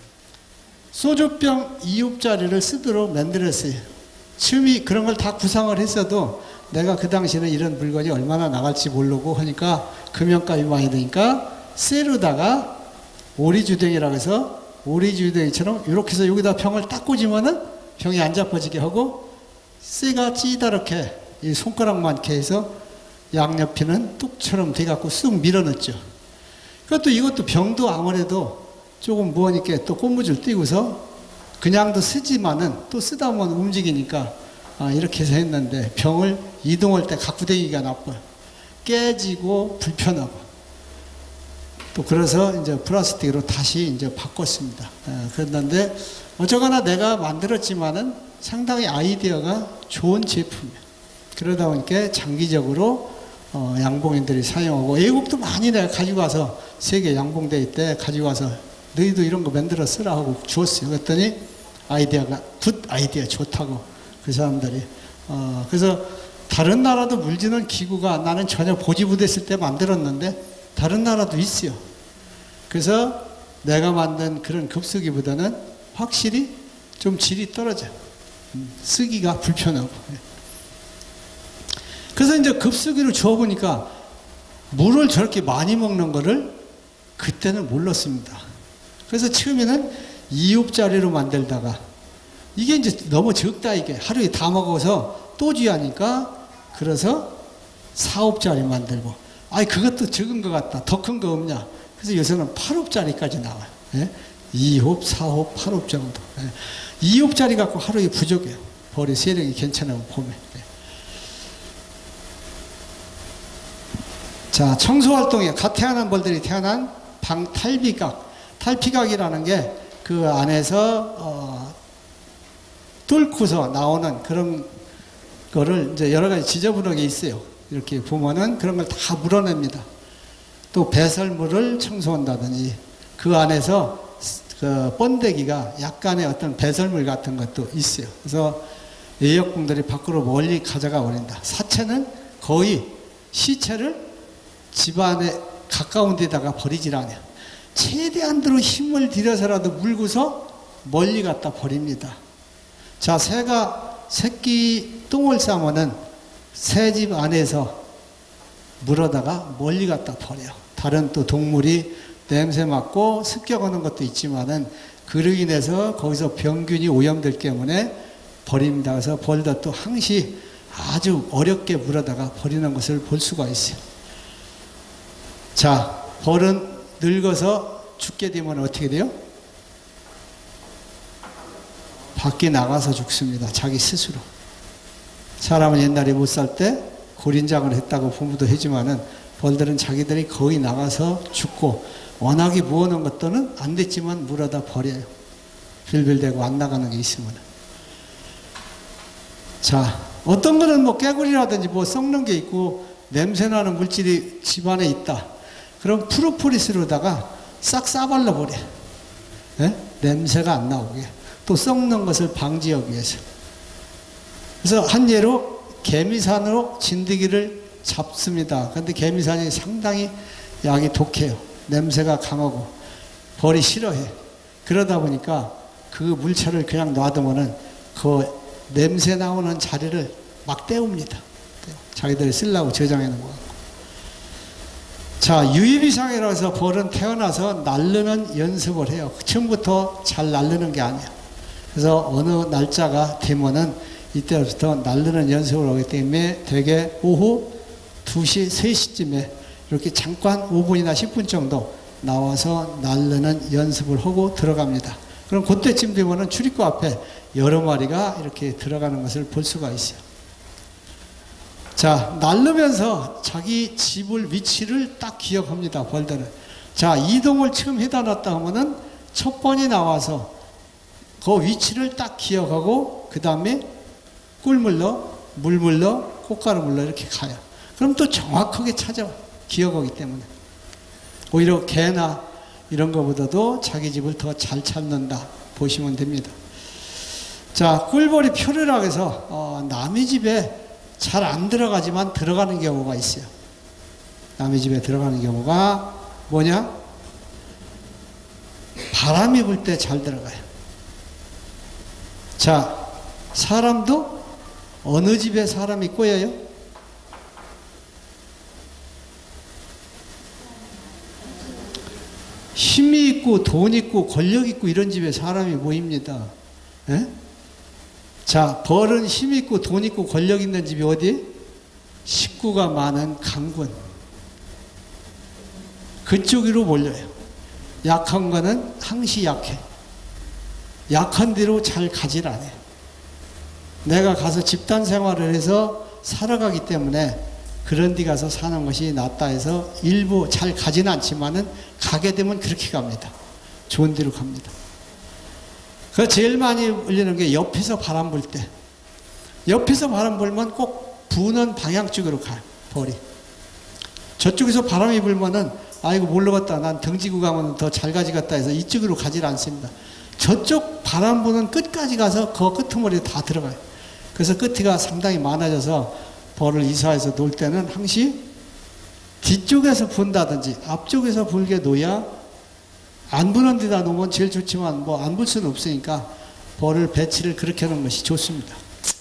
소주병 2홉짜리를 쓰도록 만들었어요. 처음에 그런 걸 다 구상을 했어도 내가 그 당시에는 이런 물건이 얼마나 나갈지 모르고 하니까 금연값이 많이 드니까 쇠로다가 오리주댕이라고 해서 오리주댕이처럼 이렇게 해서 여기다 병을 딱 꽂으면은 병이 안 잡아지게 하고, 쇠가 찌다랗게 이 손가락만게 해서 양옆에는 뚝처럼 돼갖고 쑥 밀어넣죠. 그것도 이것도 병도 아무래도 조금 무거우니까 또 고무줄 띄고서 그냥도 쓰지만은 또 쓰다 보면 움직이니까 이렇게 해서 했는데, 병을 이동할 때 갖고 다니기가 나빠요. 깨지고 불편하고. 또 그래서 이제 플라스틱으로 다시 이제 바꿨습니다. 그랬는데 어쩌거나 내가 만들었지만은 상당히 아이디어가 좋은 제품이에요. 그러다 보니까 장기적으로 양봉인들이 사용하고, 외국도 많이 내가 가지고 와서 세계 양봉대회 때 가지고 와서 너희도 이런 거 만들어 쓰라 하고 주었어요. 그랬더니 아이디어가 굿 아이디어 좋다고 그 사람들이. 그래서 다른 나라도 물지는 기구가 나는 전혀 보지 못했을 때 만들었는데 다른 나라도 있어요. 그래서 내가 만든 그런 급수기보다는 확실히 좀 질이 떨어져요. 쓰기가 불편하고. 그래서 이제 급수기를 주워보니까 물을 저렇게 많이 먹는 거를 그때는 몰랐습니다. 그래서 처음에는 2홉짜리로 만들다가 이게 이제 너무 적다, 이게. 하루에 다 먹어서 또 쥐하니까 그래서 4홉짜리 만들고, 아이, 그것도 적은 것 같다. 더 큰 거 없냐. 그래서 요새는 8홉짜리까지 나와요. 예? 2홉, 4홉, 8홉 정도. 예. 2홉짜리 갖고 하루에 부족해요. 벌이 세력이 괜찮아요, 봄에. 예. 자, 청소활동에 갓 태어난 벌들이 태어난 방탈피각. 탈피각이라는 게 그 안에서 뚫고서 나오는 그런 거를 이제 여러 가지 지저분하게 있어요. 이렇게 보면은 그런 걸 다 물어냅니다. 또 배설물을 청소한다든지 그 안에서 그 번데기가 약간의 어떤 배설물 같은 것도 있어요. 그래서 애역공들이 밖으로 멀리 가져가 버린다. 사체는 거의 시체를 집안에 가까운 데다가 버리질 않아요. 최대한대로 힘을 들여서라도 물고서 멀리 갖다 버립니다. 자, 새가 새끼 똥을 싸면은 새 집 안에서 물어다가 멀리 갖다 버려요. 다른 또 동물이 냄새 맡고 습격하는 것도 있지만은 그로 인해서 거기서 병균이 오염될 때문에 버립니다. 그래서 벌도 또 항시 아주 어렵게 물어다가 버리는 것을 볼 수가 있어요. 자, 벌은 늙어서 죽게 되면 어떻게 돼요? 밖에 나가서 죽습니다. 자기 스스로. 사람은 옛날에 못 살 때 고린장을 했다고 부모도 하지만은 벌들은 자기들이 거의 나가서 죽고, 워낙에 모아놓은 것들은 안 됐지만 물어다 버려요. 빌빌대고 안 나가는 게 있으면. 자, 어떤 거는 뭐 깨구리라든지 뭐 썩는 게 있고 냄새나는 물질이 집안에 있다. 그럼 프로폴리스로다가 싹 싸발라 버려. 예? 냄새가 안 나오게. 또 썩는 것을 방지하기 위해서. 그래서 한 예로 개미산으로 진드기를 잡습니다. 그런데 개미산이 상당히 약이 독해요. 냄새가 강하고 벌이 싫어해. 그러다 보니까 그 물체를 그냥 놔두면은 그 냄새 나오는 자리를 막 때웁니다. 자기들이 쓰려고 저장해 놓은 거 같고. 자, 유입이상이라고 해서 벌은 태어나서 날르는 연습을 해요. 처음부터 잘 날르는 게 아니에요. 그래서 어느 날짜가 되면은 이때부터 날르는 연습을 하기 때문에 대개 오후 2시, 3시쯤에 이렇게 잠깐 5분이나 10분 정도 나와서 날르는 연습을 하고 들어갑니다. 그럼 그때쯤 되면은 출입구 앞에 여러 마리가 이렇게 들어가는 것을 볼 수가 있어요. 자, 날르면서 자기 집을 위치를 딱 기억합니다. 벌들은. 자, 이동을 처음 해다 놨다 하면은 첫 번이 나와서 그 위치를 딱 기억하고 그 다음에 꿀물로, 물물로, 꽃가루물로 이렇게 가요. 그럼 또 정확하게 찾아와. 기억하기 때문에. 오히려 개나 이런 것보다도 자기 집을 더 잘 찾는다 보시면 됩니다. 자, 꿀벌이 표류라고 해서 남의 집에 잘 안 들어가지만 들어가는 경우가 있어요. 남의 집에 들어가는 경우가 뭐냐? 바람이 불 때 잘 들어가요. 자, 사람도 어느 집에 사람이 꼬여요? 힘이 있고 돈 있고 권력 있고 이런 집에 사람이 모입니다. 에? 자, 벌은 힘 있고 돈 있고 권력 있는 집이 어디? 식구가 많은 강군. 그쪽으로 몰려요. 약한 거는 항시 약해. 약한 대로 잘 가질 않아요. 내가 가서 집단 생활을 해서 살아가기 때문에 그런 데 가서 사는 것이 낫다 해서 일부 잘 가지는 않지만은 가게 되면 그렇게 갑니다. 좋은 데로 갑니다. 그 제일 많이 울리는 게 옆에서 바람 불 때. 옆에서 바람 불면 꼭 부는 방향 쪽으로 가요. 벌이. 저쪽에서 바람이 불면은 아이고 몰라봤다. 난 등지고 가면 더 잘 가지겠다 해서 이쪽으로 가지 않습니다. 저쪽 바람 부는 끝까지 가서 그 끄트머리에 다 들어가요. 그래서 끄트가 상당히 많아져서 벌을 이사해서 놓을 때는 항시 뒤쪽에서 분다든지 앞쪽에서 불게 놓아야 안 부는 데다 놓으면 제일 좋지만 뭐 안 불 수는 없으니까 벌을 배치를 그렇게 하는 것이 좋습니다.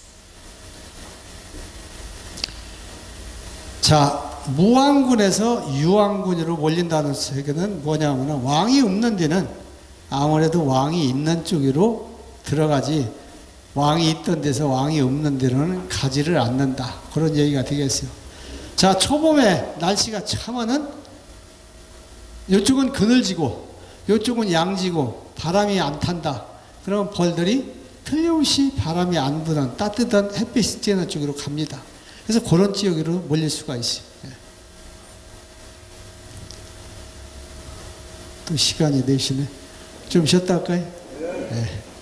자, 무왕군에서 유왕군으로 몰린다는 세계는 뭐냐면 왕이 없는 데는 아무래도 왕이 있는 쪽으로 들어가지 왕이 있던 데서 왕이 없는 데로는 가지를 않는다. 그런 얘기가 되겠어요. 자, 초봄에 날씨가 참하는 이쪽은 그늘지고 이쪽은 양지고 바람이 안 탄다. 그러면 벌들이 틀림없이 바람이 안 부는 따뜻한 햇빛이 쬐는 쪽으로 갑니다. 그래서 그런 지역으로 몰릴 수가 있어요. 또 시간이 되시네. 좀 쉬었다 할까요? 네.